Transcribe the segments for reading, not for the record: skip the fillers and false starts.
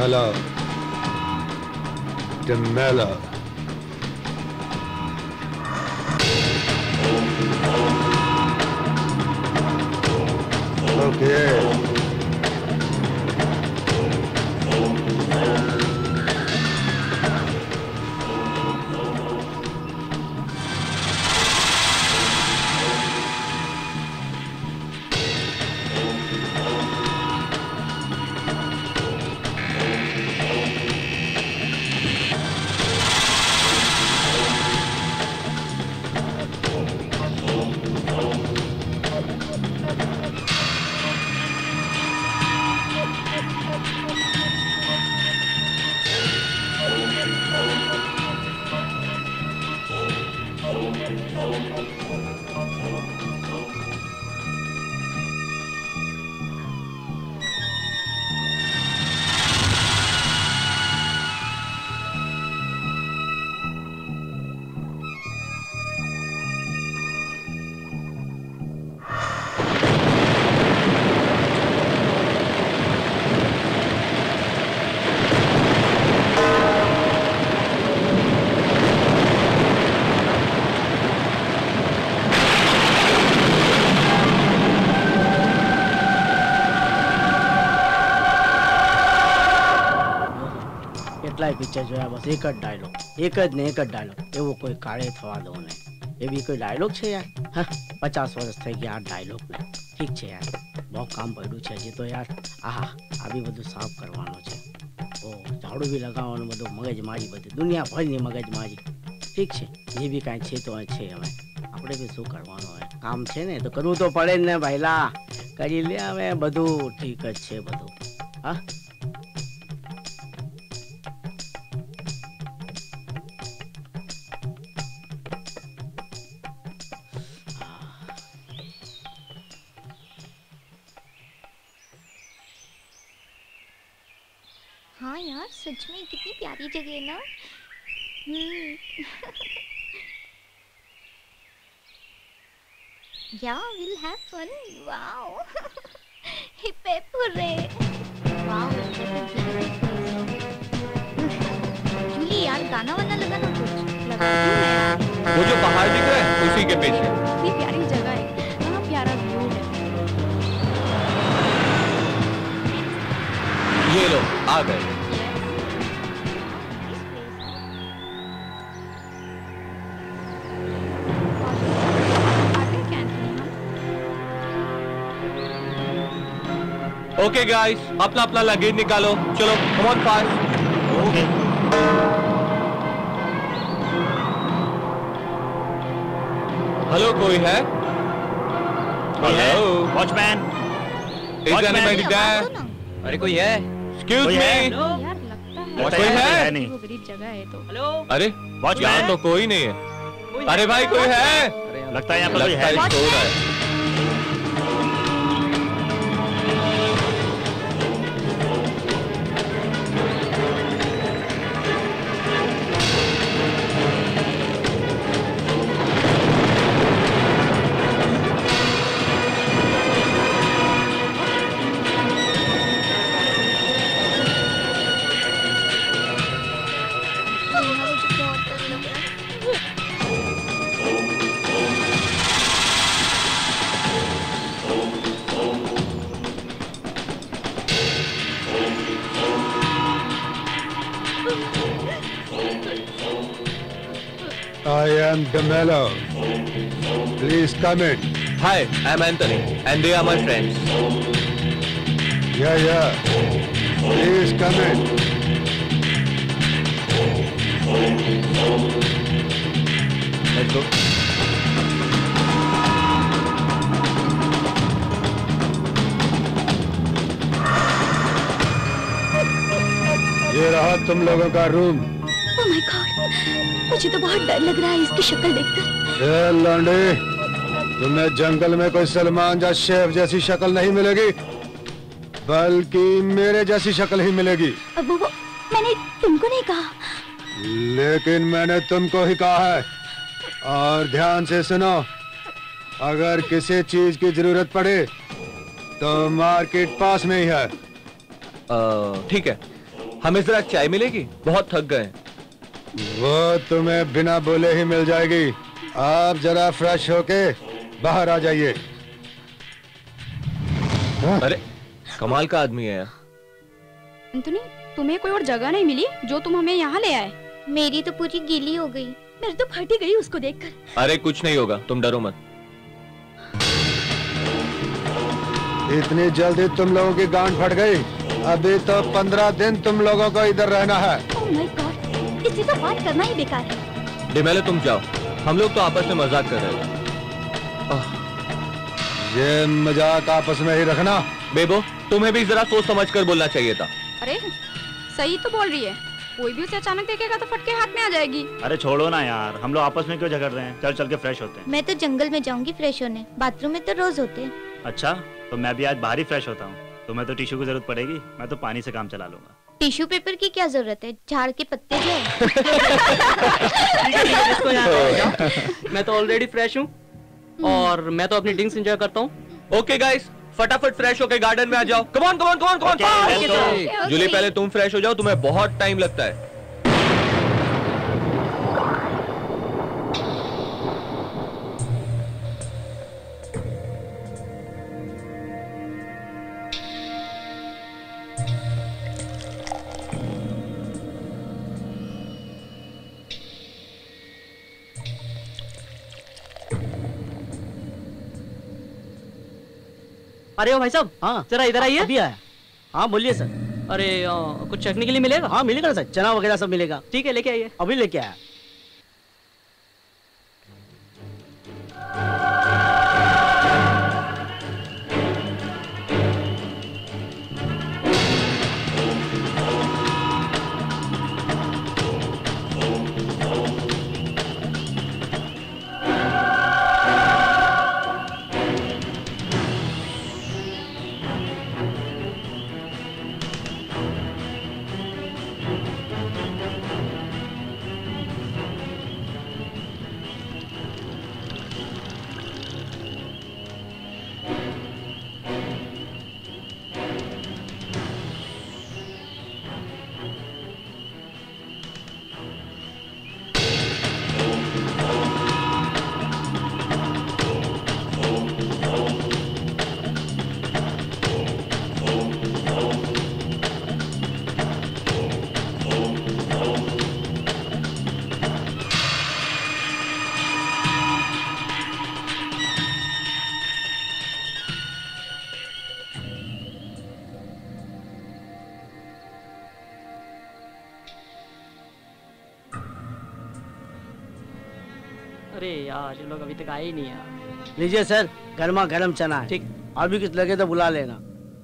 Hello. Demelo. Okay. Picture जो है बस एक डायलॉग एवं कोई काढ़े थवा दो ने ये भी कोई डायलॉग छे यार। हाँ, 50 वर्ष થઈ ગયા डायलॉग ने ठीक छे यार बहुत काम પડ્યું છે હજી તો यार આહા આ બી બધું સાફ કરવાનું છે ઓ ઝાડુ બી લગાવવાનું બધું મગજમારી બધી દુનિયા ભરની મગજમારી ठीक છે જે બી કાંઈ છે તો છે હવે આપણે બી શું કરવાનું હોય કામ છે ને તો કરવું તો પડે ને ભાઈલા કરી લે હવે બધું ठीक જ છે બધું હા। हाँ यार सच में कितनी प्यारी जगह है ना। Yeah, we'll have fun. Wow. Hippe hooray. Wow, Jully यार गाना वाना लगा ना कुछ लगा दूँ मैं यार। वो जो पहाड़ दिख रहा है उसी के पीछे। कितनी प्यारी जगह है हाँ प्यारा व्यू है। ये लो आ गए। ओके गाइस अपना अपना लगेज निकालो चलो come on fast. Okay hello कोई है? Hello watchman is anybody there? अरे कोई है? एक्सक्यूज मी यार लगता कोई है? नहीं वो गरीब जगह है तो। हेलो अरे यहाँ तो कोई नहीं है। अरे भाई कोई है? लगता है यहाँ पर कोई है। I am Demelo. Please come in. Hi, I'm Anthony, and they are my friends. Yeah. Please come in. Let's go. ये रहा तुम लोगों का रूम। Oh my God, मुझे तो बहुत डर लग रहा है इसकी शक्ल देखकर। लौंडे, तुम्हें जंगल में कोई सलमान या शेफ जैसी शक्ल नहीं मिलेगी, बल्कि मेरे जैसी शक्ल ही मिलेगी। वो मैंने तुमको नहीं कहा। लेकिन मैंने तुमको ही कहा है। और ध्यान से सुनो, अगर किसी चीज की जरूरत पड़े तो मार्केट पास में ही है। ठीक है, हमें जरा चाय मिलेगी, बहुत थक गए। वो तुम्हें बिना बोले ही मिल जाएगी। आप जरा फ्रेश होके बाहर आ जाइए। अरे कमाल का आदमी है यार। एंथोनी, तुम्हें कोई और जगह नहीं मिली जो तुम हमें यहाँ ले आए? मेरी तो पूरी गीली हो गई। मेरी तो फटी गई उसको देखकर। अरे कुछ नहीं होगा, तुम डरो मत। इतनी जल्दी तुम लोगों की गांड फट गई? अभी तो 15 दिन तुम लोगों को इधर रहना है। ओह माय गॉड, इससे तो बात करना ही बेकार है। डिमेले तुम जाओ, हम लोग तो आपस में मजाक कर रहे थे। ये मजाक आपस में ही रखना। बेबो, तुम्हें भी जरा सोच समझ कर बोलना चाहिए था। अरे सही तो बोल रही है, कोई भी उसे अचानक देखेगा तो फटके हाथ में आ जाएगी। अरे छोड़ो ना यार, हम लोग आपस में क्यों झगड़ रहे हैं? चल चल के फ्रेश होते हैं। मैं तो जंगल में जाऊंगी फ्रेश होने, बाथरूम में तो रोज होते हैं। अच्छा, तो मैं भी आज बाहर ही फ्रेश होता हूँ। तुम्हें तो टिश्यू की जरूरत पड़ेगी, मैं तो पानी से काम चला लूंगा। टिश्यू पेपर की क्या जरूरत है, झाड़ के पत्ते जो है। मैं तो ऑलरेडी फ्रेश हूँ और मैं तो अपनी ड्रिंक्स एंजॉय करता हूँ। ओके गाइस, फटाफट फ्रेश होके गार्डन में आ जाओ। Come on come on come on come on. Julie पहले तुम फ्रेश हो जाओ, तुम्हें बहुत टाइम लगता है। अरे ओ भाई साहब, हाँ जरा इधर आइए। अभी आया। हाँ बोलिए सर। अरे कुछ चखने के लिए मिलेगा? हाँ मिलेगा ना सर, चना वगैरह सब मिलेगा। ठीक है, लेके आइए। अभी लेके आया। अरे यार, ये लोग अभी तक आए ही नहीं यार। लीजिए सर, गर्मा गर्म चना है। ठीक। और भी कुछ लगे तो बुला लेना।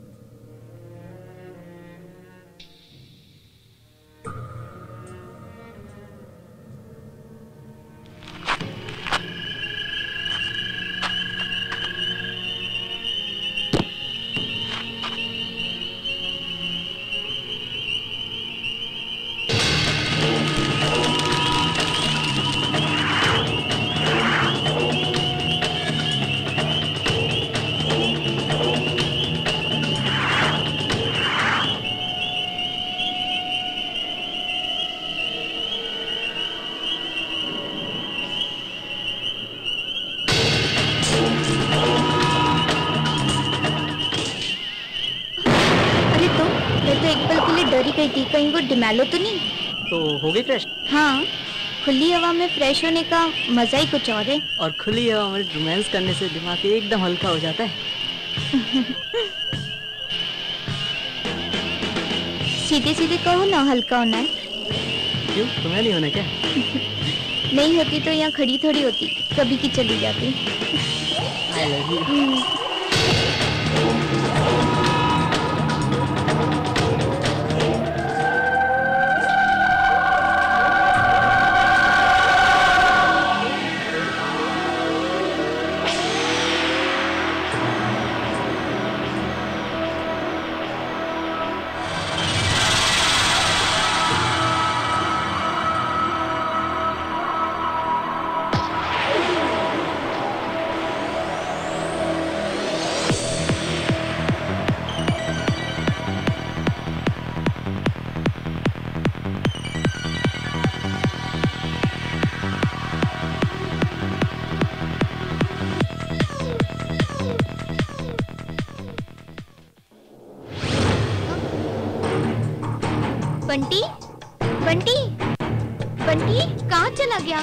कहीं वो डिमेलो तो नहीं? तो हो गई फ्रेश? हाँ, खुली हवा में फ्रेश होने का मजा ही कुछ और है। और खुली हवा में रोमांस करने से दिमाग एकदम हल्का हो जाता है। सीधे सीधे कहो ना, हल्का होना है। क्यों, तुम्हें नहीं होना क्या? नहीं होती तो यहाँ खड़ी थोड़ी होती, कभी की चली जाती। I love you. Bunty Bunty Bunty कहाँ चला गया?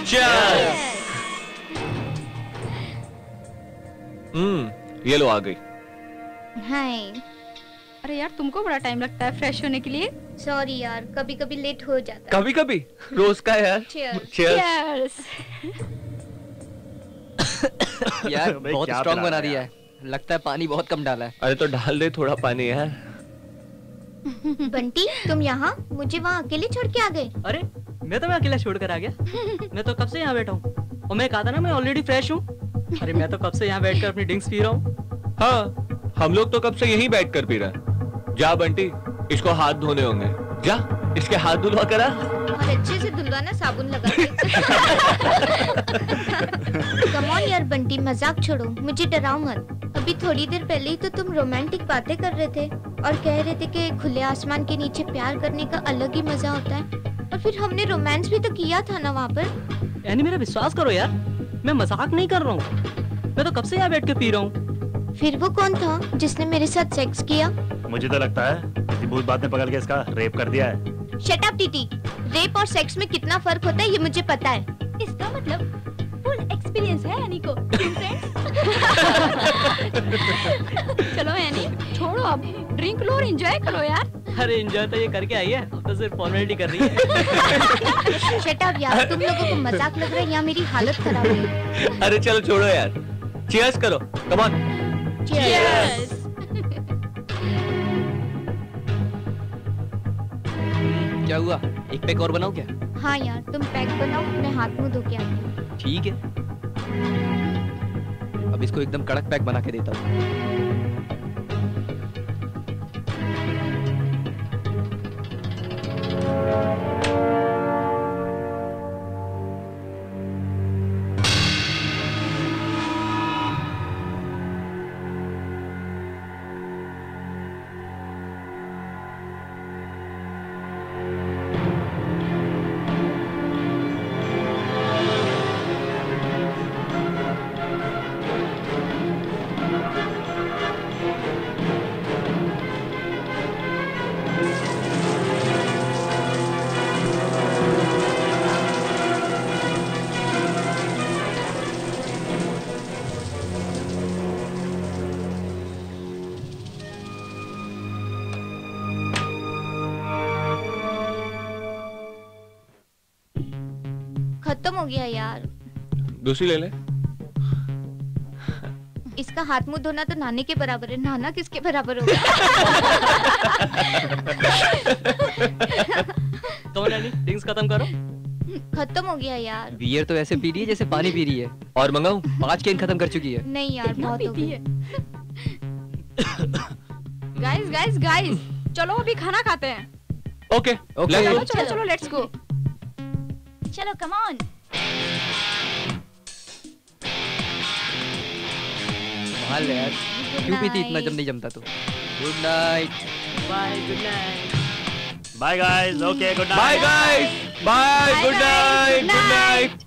ये लो आ गई। हाय। अरे यार तुमको बड़ा टाइम लगता है फ्रेश होने के लिए। सॉरी यार, कभी कभी लेट हो जाता है। कभी कभी रोज का यार। Cheers. यार बहुत स्ट्रांग बना दिया है, लगता है पानी बहुत कम डाला है। अरे तो डाल दे थोड़ा पानी यार। बंटी तुम यहाँ मुझे वहाँ अकेले छोड़ के आ गए? अरे मैं तो अकेला छोड़कर आ गया। मैं तो कब से यहाँ बैठा हूँ और मैं कहा था ना मैं ऑलरेडी फ्रेश हूँ। अरे मैं तो कब से यहाँ बैठकर अपनी ड्रिंक्स पी रहा हूँ। हाँ हम लोग तो कब से यहीं बैठ कर पी रहे हैं। जा बंटी इसको हाथ धोने होंगे, जा इसके हाथ धुलवा करा। और अच्छे से धुलवाना साबुन लगा के। कम ऑन यार बंटी, मजाक छोड़ो, मुझे डराओ मत। अभी थोड़ी देर पहले ही तो तुम रोमांटिक बातें कर रहे थे और कह रहे थे कि खुले आसमान के नीचे प्यार करने का अलग ही मजा होता है। और फिर हमने रोमांस भी तो किया था ना वहाँ पर। यानी मेरा विश्वास करो यार, मैं मजाक नहीं कर रहा हूँ। मैं तो कब से यहाँ बैठ के पी रहा हूँ। फिर वो कौन था जिसने मेरे साथ सेक्स किया? मुझे तो लगता है किसी भूत बात ने पकड़ के इसका रेप कर दिया है। शट अप टीटी, रेप और सेक्स में कितना फर्क होता है ये मुझे पता है। इसका मतलब फुल एक्सपीरियंस है एनी को। चलो एनी छोड़ो अब, ड्रिंक लो और एंजॉय करो यार। अरे एंजॉय तो ये करके आई है, अब तो सिर्फ फॉर्मेलिटी कर रही है। शट अप यार, तुम लोगों को मजाक लग रहा है या मेरी हालत खराब है? अरे चलो छोड़ो यार, चीयर्स करो, कम ऑन। चीयर्स। क्या हुआ, एक पैक और बनाओ क्या? हाँ यार तुम पैक बनाओ, मैं हाथ मुंह धो के आती हूँ। ठीक है, अब इसको एकदम कड़क पैक बना के देता हूँ। खत्म हो गया यार। दूसरी ले ले। इसका हाथ मुंह धोना तो नहाने के बराबर है, नहाना किसके बराबर होगा? कौन है ड्रिंक्स खत्म करो। खत्म हो गया यार। बियर तो ऐसे पी रही है जैसे पानी पी रही है। और मंगाऊं? 5 कैन खत्म कर चुकी है। नहीं यार बहुत हो गई। गाइस गाइस गाइस, चलो अभी खाना खाते हैं। ओके चलो चलो चलो लेट्स गो। चलो कम ऑन। भाल यार, क्यों पीती इतना जब नहीं जमता तो। Good night. Bye, good night. Bye guys, okay good night. Bye guys, bye, good night, good night.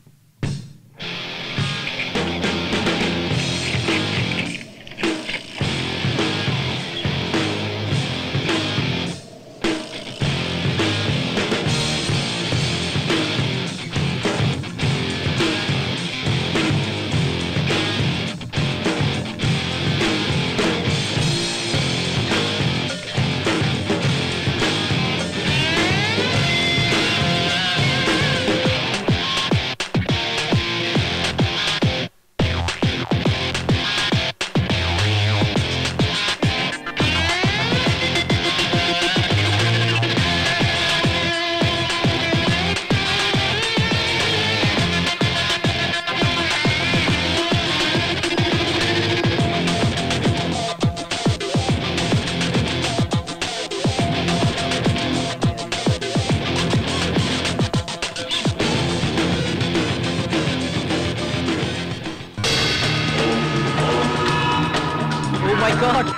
God.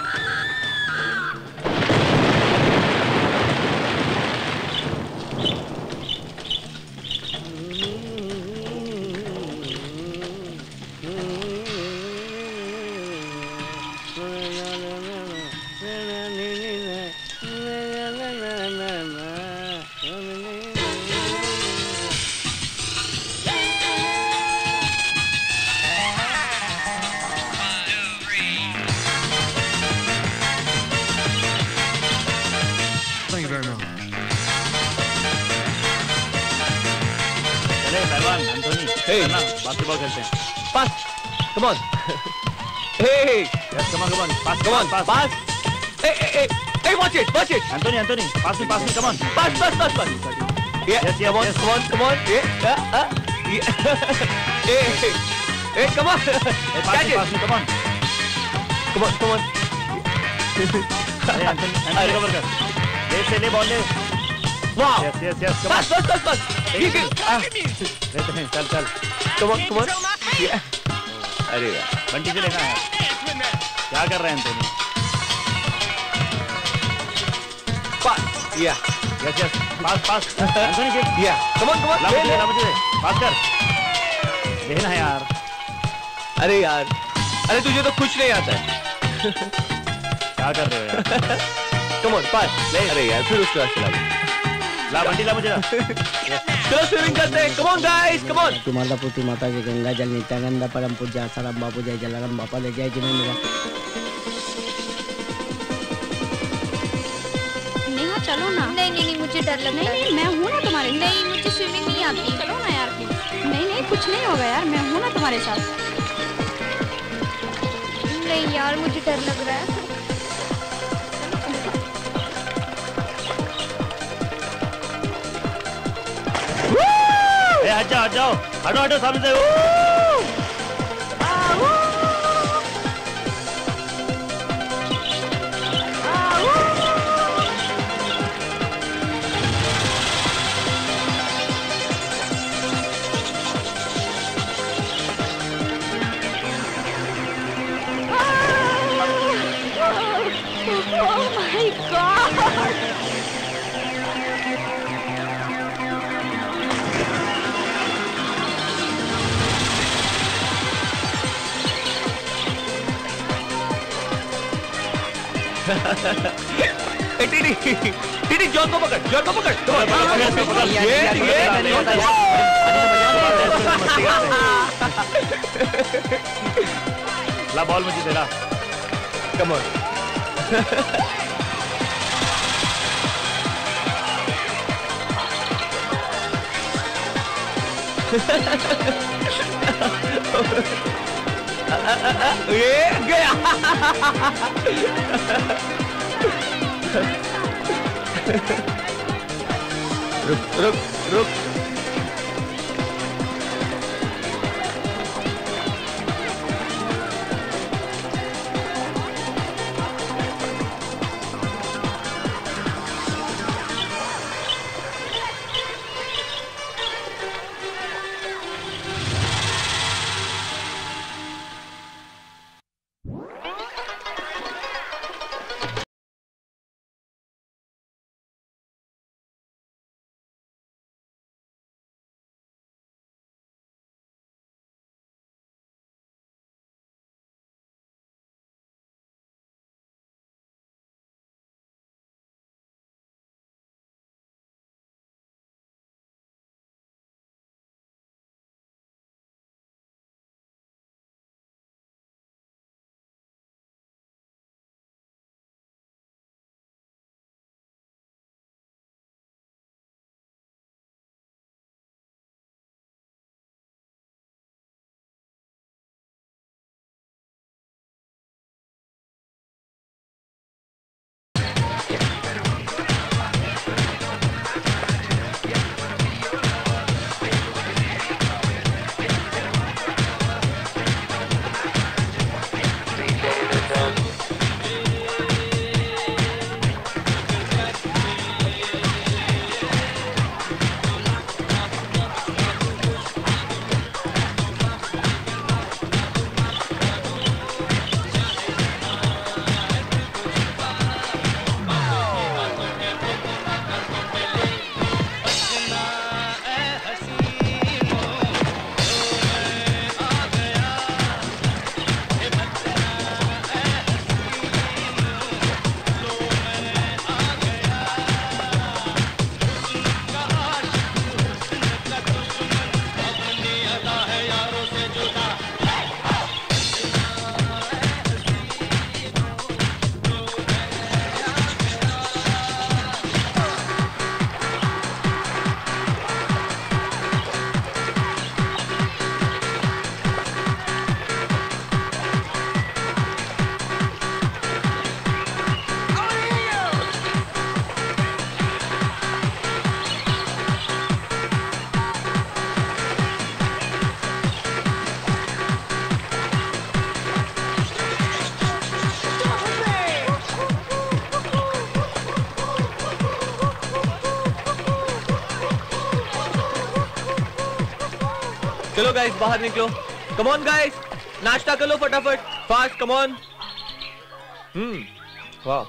Hey. ना बास्केटबॉल खेलते हैं। Pass. Come on. Hey. Yes, come on. Pass, Come on. Pass. Hey. Hey, watch it. Anthony, pass me, come on. Pass. Yeah. Yes, Come on. Yeah. Hey, come on. Hey, Catch it. pass me, come on. Come on. Hey, Anthony, cover कर। ले ball ले। Wow. Yes, come on। Pass. लेते हैं, चल। Come on. Yeah. अरे यार। बंटी से लेना है। क्या कर रहे हैं Anthony? Pass. Yeah. Yes. Pass. Anthony के। Yeah. Come on. ला मुझे। पास कर। लेना यार। अरे तुझे तो कुछ नहीं आता है। क्या कर रहे हो यार? Come on, pass. ले। अरे यार फिर उसके बाद चला। ला बंटी ला मुझे। चलो स्विमिंग करते हैं। Come on guys, come on. तुम्हारा पुत्री माता जी गंगा जल नित्यानंद परम पूज्य आसाराम बापू जय जलाराम बापा ले जय जिनेन्द्र। नेहा चलो ना। नहीं मुझे डर लगता है। नहीं मैं हूँ ना तुम्हारे साथ। नहीं मुझे स्विमिंग नहीं आती। चलो ना यार प्लीज। नहीं कुछ नहीं होगा यार, मैं हूँ ना तुम्हारे साथ। नहीं यार मुझे डर लग रहा है। हट जाओ हटो सामने से। Oh my God! TT John को पकड़। ला बॉल मुझे दे ला। Come on. ये गया। रुक चलो गाइस बाहर निकलो। कम ऑन गाइस, नाश्ता कर लो फटाफट, फास्ट, कम ऑन। वाह।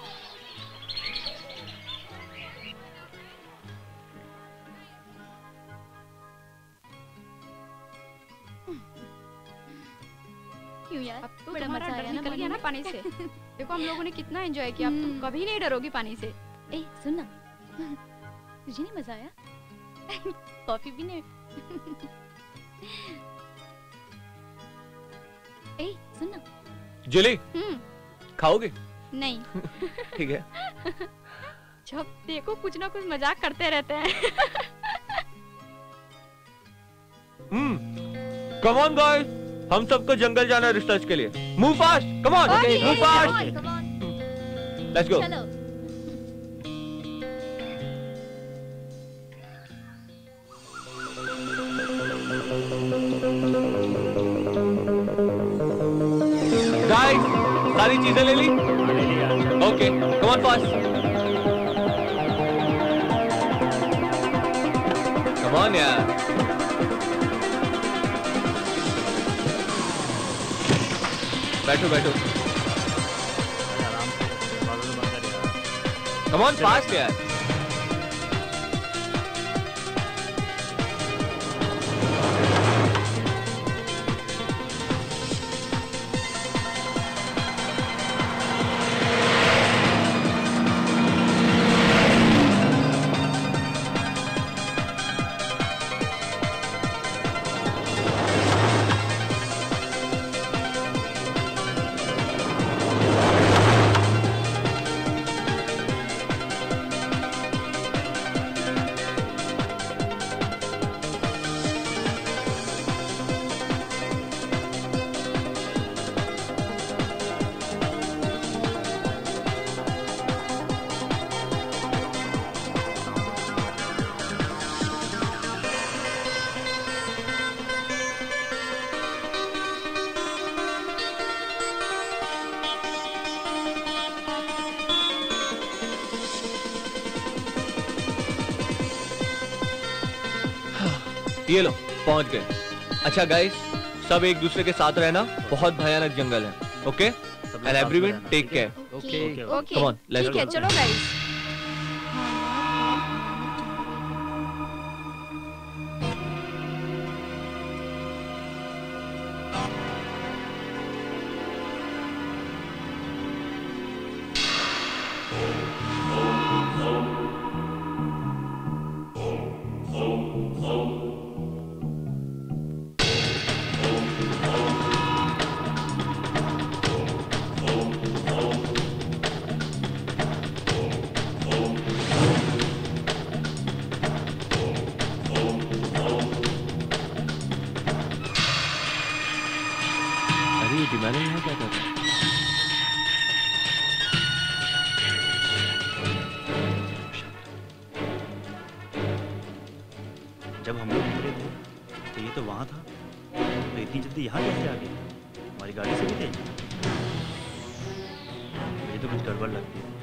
क्यों यार, अब तो तुम्हारा डर निकल गया ना पानी से। देखो हम लोगों ने कितना एंजॉय किया, अब तुम कभी नहीं डरोगी पानी से। ए सुन ना, तुझे नहीं मजा आया? कॉफी भी नहीं। ए सुन ना। जूली, खाओगे? नहीं। ठीक है। जब देखो कुछ ना कुछ मजाक करते रहते हैं। कम ऑन गाइस, हम सबको जंगल जाना है रिसर्च के लिए। Move fast, come on, move fast, let's go. Guys, सारी चीजें ले ली? Okay, come on fast, come on यार। बैठो बैठो, कम ऑन फास्ट यार। ये लो, पहुंच गए। अच्छा गाइस, सब एक दूसरे के साथ रहना, बहुत भयानक जंगल है। Okay, and everyone take care. Okay, come on, let's ठीक है, गो। चलो गाइस। मैंने यहाँ क्या करा? जब हम लोग निकले थे तो ये तो वहां था, तो इतनी जल्दी यहाँ कैसे आ गई? हमारी गाड़ी से भी थे? मुझे तो कुछ गड़बड़ लगती है।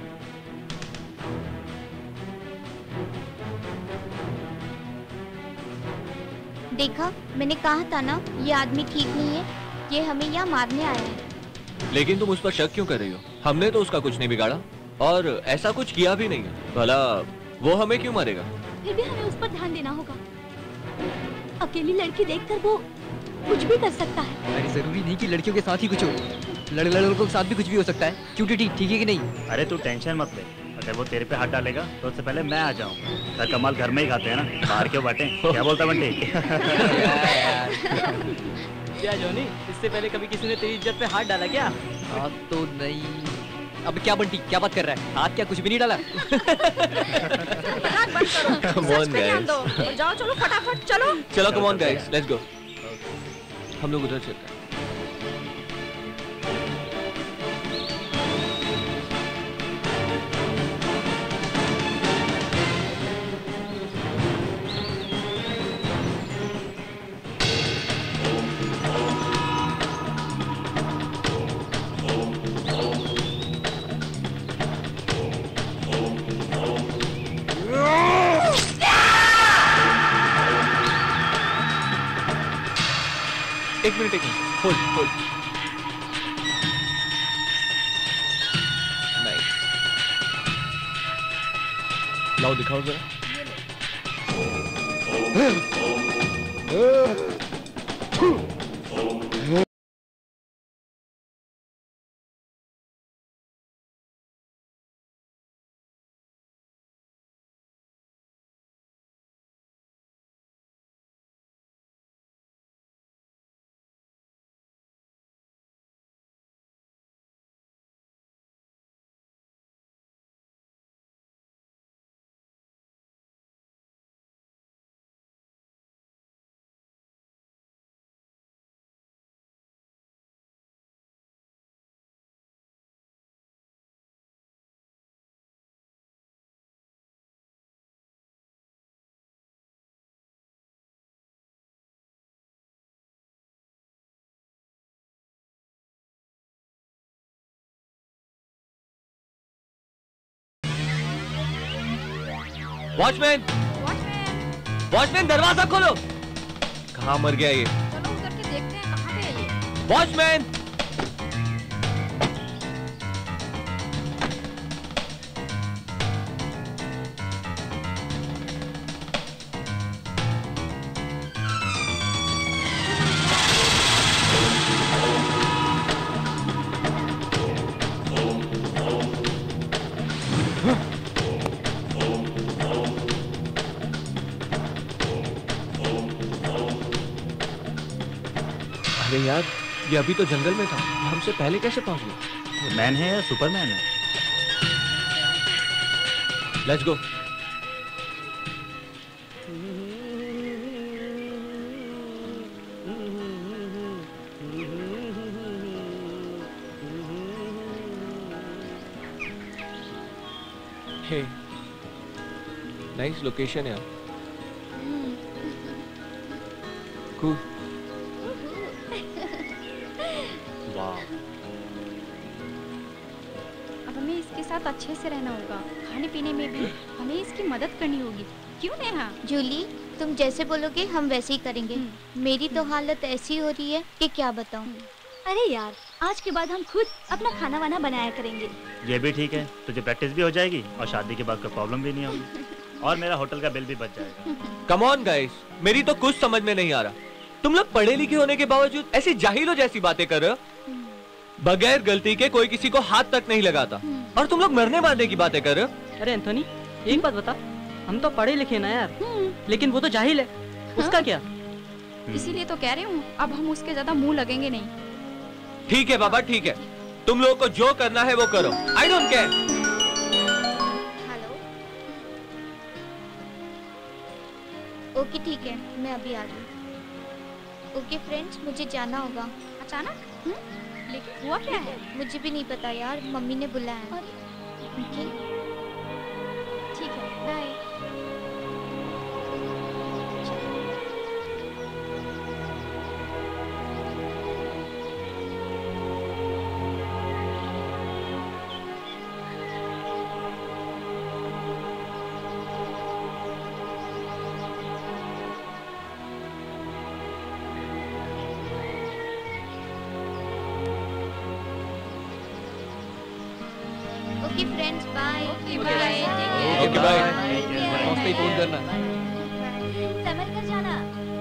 देखा, मैंने कहा था ना, ये आदमी ठीक नहीं है, ये हमें यहाँ मारने आया है। लेकिन तुम उस पर शक क्यों कर रही हो? हमने तो उसका कुछ नहीं बिगाड़ा और ऐसा कुछ किया भी नहीं है। भला वो हमें क्यों मारेगा? फिर भी हमें उस पर ध्यान देना होगा। अकेली लड़की देखकर वो कुछ भी कर सकता है। अरे जरूरी नहीं कि लड़कियों के साथ ही कुछ हो, लड़कों के साथ भी कुछ भी हो सकता है। क्यों टीटी, ठीक है कि नहीं? अरे तू टेंशन मत ले, अगर वो तेरे पे हाथ डालेगा तो उससे पहले मैं आ जाऊंगा। सर कमाल घर में ही खाते हैं ना, बाहर क्यों बांटे? क्या बोलता बंटी? क्या जॉनी, इससे पहले कभी किसी ने तेरी इज्जत पे हाथ डाला क्या? हाथ तो नहीं। अब क्या बंटी, क्या बात कर रहा है? हाथ क्या कुछ भी नहीं डाला? मजाक बंद करो, Come on, सच पे ध्यान guys. दो। और जाओ, चलो फटाफट चलो। चलो come on guys, let's go. हम लोग उधर चलते हैं। एक मिनट होल्ड होल्ड। नाइस, लाओ दिखाओ जरा। वॉचमैन, वॉचमैन दरवाजा खोलो। कहाँ मर गया ये? चलो उतर के देखते हैं कहाँ पे है ये। वॉचमैन, अरे यार, ये अभी तो जंगल में था, हमसे पहले कैसे पहुंच गया? मैन है या सुपरमैन है? Let's go. Hey, nice location है यार। कूल। अब हमें इसके साथ अच्छे से रहना होगा, खाने पीने में भी हमें इसकी मदद करनी होगी, क्यों नेहा? जूली, तुम जैसे बोलोगे हम वैसे ही करेंगे। मेरी तो हालत ऐसी हो रही है कि क्या बताऊं। अरे यार, आज के बाद हम खुद अपना खाना वाना बनाया करेंगे। ये भी ठीक है, तुझे प्रैक्टिस भी हो जाएगी और शादी के बाद कोई प्रॉब्लम भी नहीं होगी और मेरा होटल का बिल भी बच जाएगा। कम ऑन गाइस, मेरी तो कुछ समझ में नहीं आ रहा। तुम लोग पढ़े लिखे होने के बावजूद ऐसी जाहिलों जैसी बातें कर रहे हो। बगैर गलती के कोई किसी को हाथ तक नहीं लगाता और तुम लोग मरने मारने की बातें कर रहे हो। अरे एंथोनी, एक बात बता, हम तो पढ़े लिखे ना यार, लेकिन वो तो जाहिल है, उसका क्या? इसीलिए तो कह रही हूँ, अब हम उसके ज्यादा मुंह लगेंगे नहीं। ठीक है बाबा, ठीक है, तुम लोगों को जो करना है वो करो, I don't care. Hello, okay ठीक है, मैं अभी आ रही हूँ। ओके फ्रेंड्स, मुझे जाना होगा। अचानक? लेकिन हुआ क्या है? मुझे भी नहीं पता यार, मम्मी ने बुलाया है। ओके ठीक है, bye. Okay friends, bye. Okay bye. Okay bye. पहुंचते ही फोन करना। संभल कर जाना।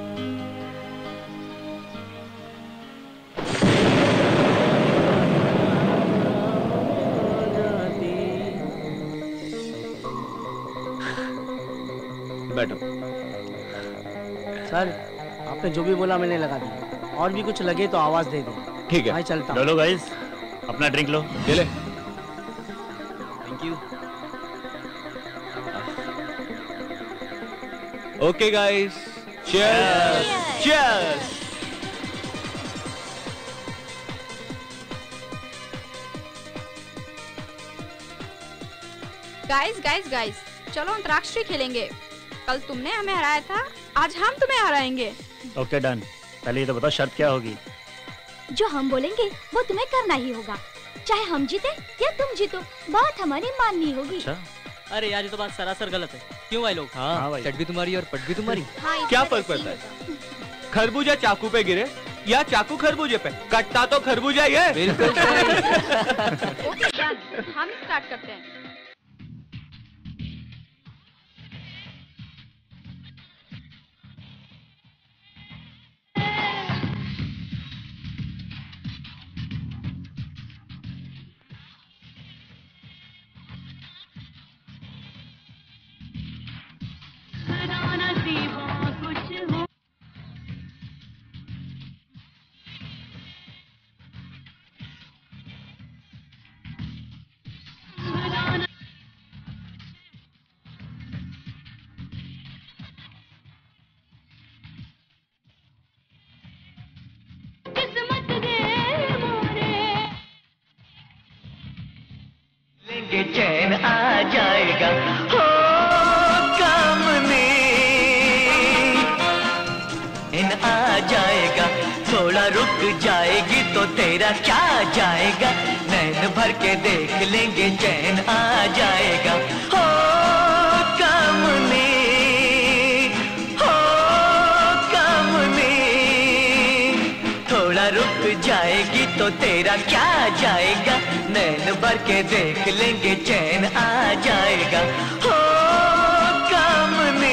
बैठो। सर, आपने जो भी बोला मैंने लगा दिया, और भी कुछ लगे तो आवाज दे दे। ठीक है, मैं चलता हूँ। लो गाइस, अपना ड्रिंक लो। ये ले। Thank you. Okay guys, cheers, cheers. Guys guys guys, चलो अंतराक्षरी खेलेंगे। कल तुमने हमें हराया था, आज हम तुम्हें हराएंगे। Okay done. पहले ये तो बताओ शर्त क्या होगी? जो हम बोलेंगे वो तुम्हें करना ही होगा, चाहे हम जीते या तुम जीतो, बात हमारी माननी होगी। अच्छा। अरे यार, ये तो बात सरासर गलत है। क्यों भाई लोग? हाँ भाई। चट भी तुम्हारी और पट भी तुम्हारी। हाँ, इस क्या बार फर्क ऐसे ही पड़ता है? होगा। खरबूजा चाकू पे गिरे या चाकू खरबूजे पे? कटता तो खरबूजा ही है। बिल्कुल सही। ओके डन, हम स्टार्ट करते हैं। चैन आ जाएगा हो कामने इन आ जाएगा, थोड़ा रुक जाएगी तो तेरा क्या जाएगा, नैन भर के देख लेंगे चैन आ जाएगा हो कामने हो कामने, थोड़ा रुक जाएगी तो तेरा क्या जाएगा, नैन भर के देख लेंगे चैन आ जाएगा हो कामने।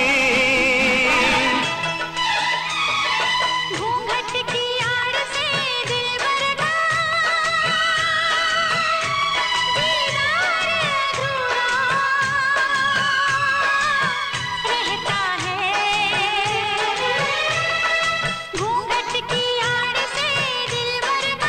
घूंघट की आड़ से दिलबर का दीदार अधूरा रहता है, घूंघट की आड़ से दिलबर का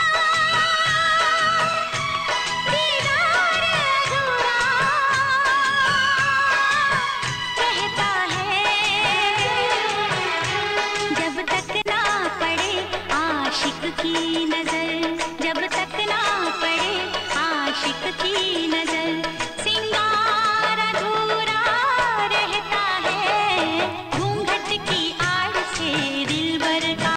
की नजर, जब तक ना पड़े आशिक की नजर, सिंगार अधूरा रहता है, घूंघट की आड़ से दिलबर का।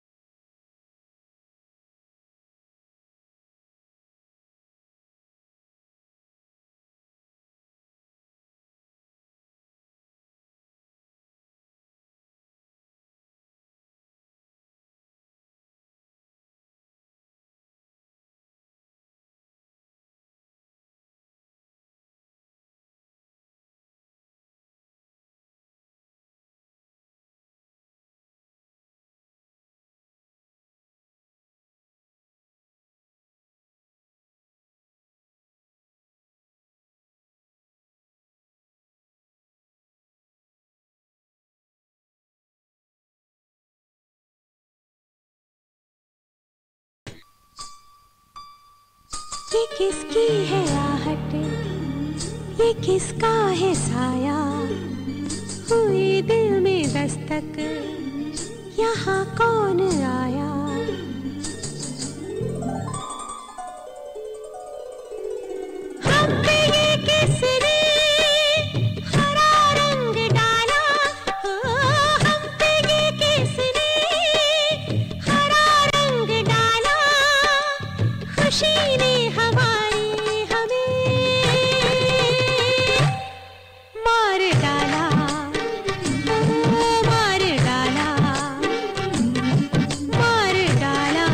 ये किसकी है आहट, ये किसका है साया, हुई दिल में दस्तक, यहाँ कौन आया। हम पे ये किसने हरा रंग डाला, हम पे ये किसने हरा रंग डाला, खुशी ने हमारी हमें मार डाला, मार डाला, मार डाला।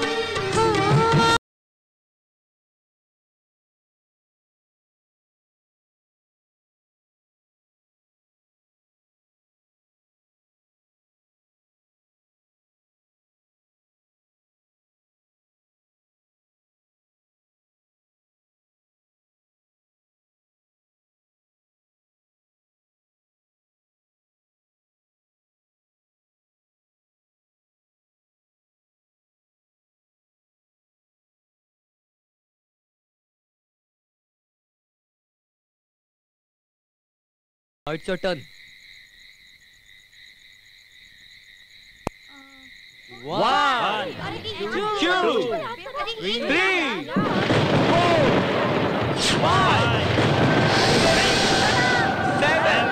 Now it's your turn. 1, 2, 3, 4, 5, 7,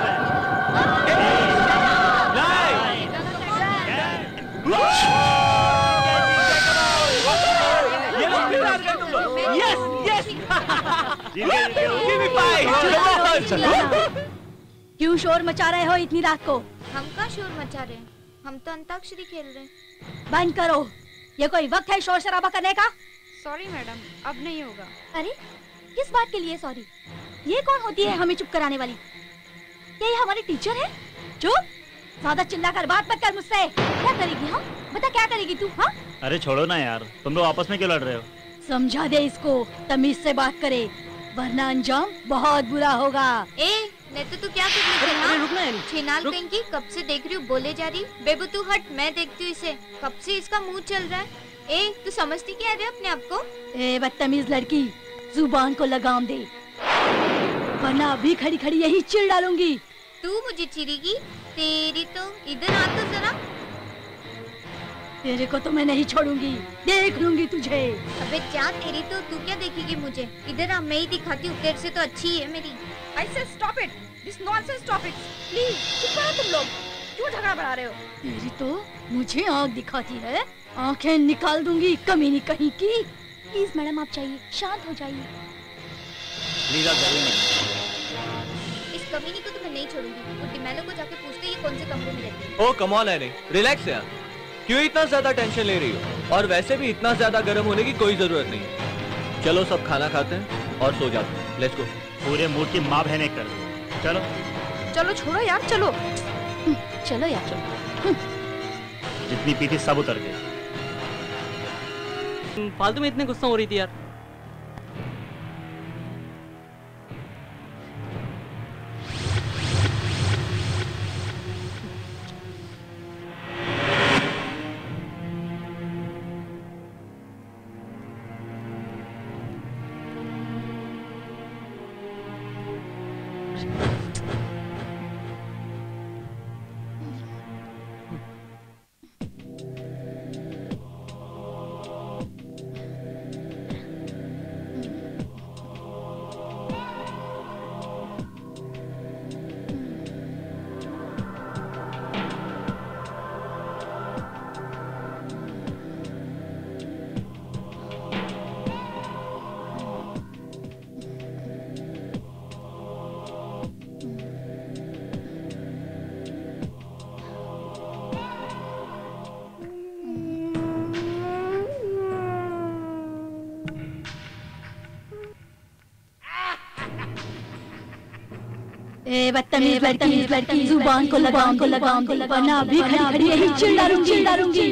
8, 9. ये लोग फिर आ गए तुम लोग। Yes, yes. Give me 5. Come on. क्यों शोर मचा रहे हो इतनी रात को? हम का शोर मचा रहे हैं? हम तो अंताक्षरी खेल रहे हैं। बंद करो, ये कोई वक्त है शोर शराबा करने का? सॉरी मैडम, अब नहीं होगा। अरे किस बात के लिए सॉरी? ये कौन होती है हमें चुप कराने वाली? क्या ये हमारी टीचर है? चुप, ज्यादा चिल्लाकर बात मत कर मुझसे। क्या करेगी? हाँ बता, क्या करेगी तू? हाँ अरे छोड़ो ना यार, तुम लोग आपस में क्यों लड़ रहे हो? समझा दे इसको, तमीज से बात करे वरना अंजाम बहुत बुरा होगा। नहीं तो तू क्या करने चला? रुकना है। छिनाल कहीं कब से देख रही हूँ, बोले जा रही। बेबू तू हट, मैं देखती हूँ इसे, कब से इसका मुंह चल रहा है। तू समझती क्या है अपने आप को? बदतमीज लड़की, जुबान को लगाम दे वरना अभी खड़ी खड़ी यही चिढ़ डालूंगी। तू मुझे चिढ़ेगी? तेरी तो इधर आ तो जरा। तेरे को तो मैं नहीं छोड़ूंगी, देख लूंगी तुझे। अबे जा तेरी तो, तू क्या देखेगी मुझे? इधर आ, मैं ही दिखाती हूँ, तेरे से तो अच्छी है मेरी। I said stop it, this nonsense topics. Please, चुप करो तुम लोग, क्यों झगड़ा बढ़ा रहे हो? तेरी तो मुझे आँख दिखाती है, आँखें निकाल दूंगी कमीनी कहीं की। प्लीज मैडम आप चाहिए, शांत हो जाइए। प्लीज आप जाइए मैडम। इस कमीनी को तो मैं नहीं छोड़ूंगी। वो डिमेलो को जाके पूछते ये कौन से कमरे में रहती है। Oh come on Annie, relax यार। क्यों इतना ज्यादा टेंशन ले रही हो? और वैसे भी इतना ज्यादा गर्म होने की कोई जरूरत नहीं है। चलो सब खाना खाते हैं और सो जाते हैं। Let's go. पूरे मूड की माँ बहने कर। चलो चलो छोड़ो यार, चलो चलो यार चलो। जितनी पी थी सब उतर गई। फालतू में इतने गुस्सा हो रही थी यार। बदतमीज लड़की, जुबान को लगाम दे वरना अभी खड़ी खड़ी यही चिढ़ डालूंगी।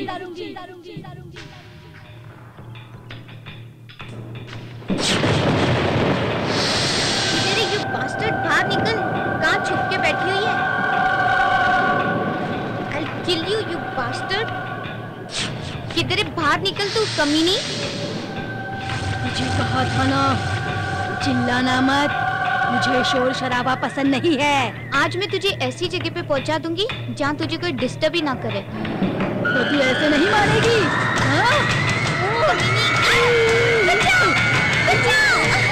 तेरे यू बास्टर्ड, बाहर निकल, कहाँ छुप के बैठी हुई है? I'll kill you, you bastard! किधर है? बाहर निकल तू कमीनी। मुझे कहा था ना चिल्लाना मत, मुझे शोर शराबा पसंद नहीं है। आज मैं तुझे ऐसी जगह पे पहुंचा दूंगी जहाँ तुझे कोई डिस्टर्ब ही ना करे। तो तू ऐसे नहीं मारेगी? हाँ? बचाओ! बचाओ!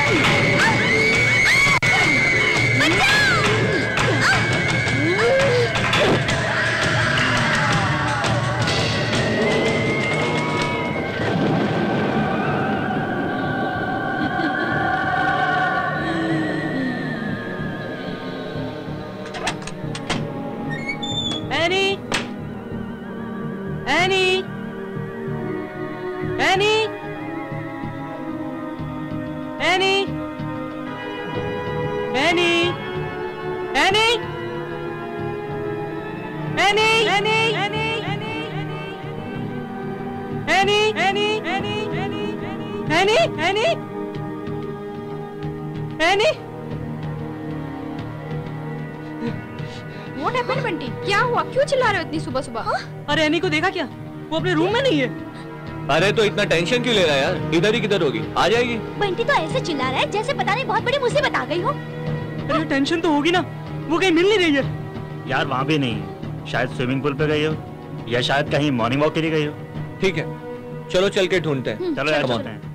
क्या हुआ? क्यों चिल्ला रहे हो इतनी सुबह सुबह? अरे एनी को देखा क्या? वो अपने रूम में नहीं है। अरे तो इतना टेंशन क्यों ले रहा है यार? इधर ही किधर होगी, आ जाएगी। बंटी तो ऐसे चिल्ला रहा है जैसे पता नहीं बहुत बड़ी मुसीबत आ गई हो। अरे टेंशन तो होगी ना, वो कहीं मिल नहीं रही है। यार वहाँ भी नहीं है, शायद स्विमिंग पूल पे गई हो या शायद कहीं मॉर्निंग वॉक के लिए गई हो। ठीक है चलो चल के ढूंढते हैं। चलो यार चलते हैं।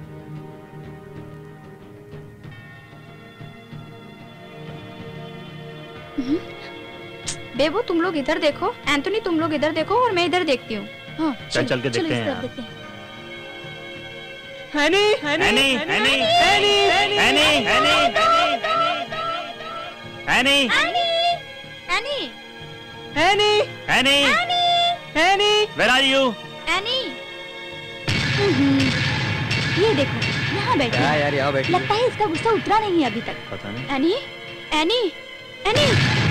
बेबो तुम लोग इधर देखो, एंथोनी तुम लोग इधर देखो और मैं इधर देखती हूँ। हाँ, चल के देखते हैं। हैनी, हैनी, हैनी, हैनी, हैनी, हैनी, हैनी, हैनी, हैनी, हैनी, हैनी, Annie, Where are you? Annie, ये देखो यहाँ बैठी क्या है। यार यहाँ बैठी लगता है इसका गुस्सा उतरा नहीं है अभी तक। पता नहीं। Annie, Annie, Annie,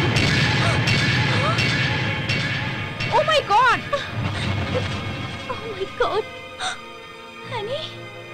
oh my God, oh my God, Annie,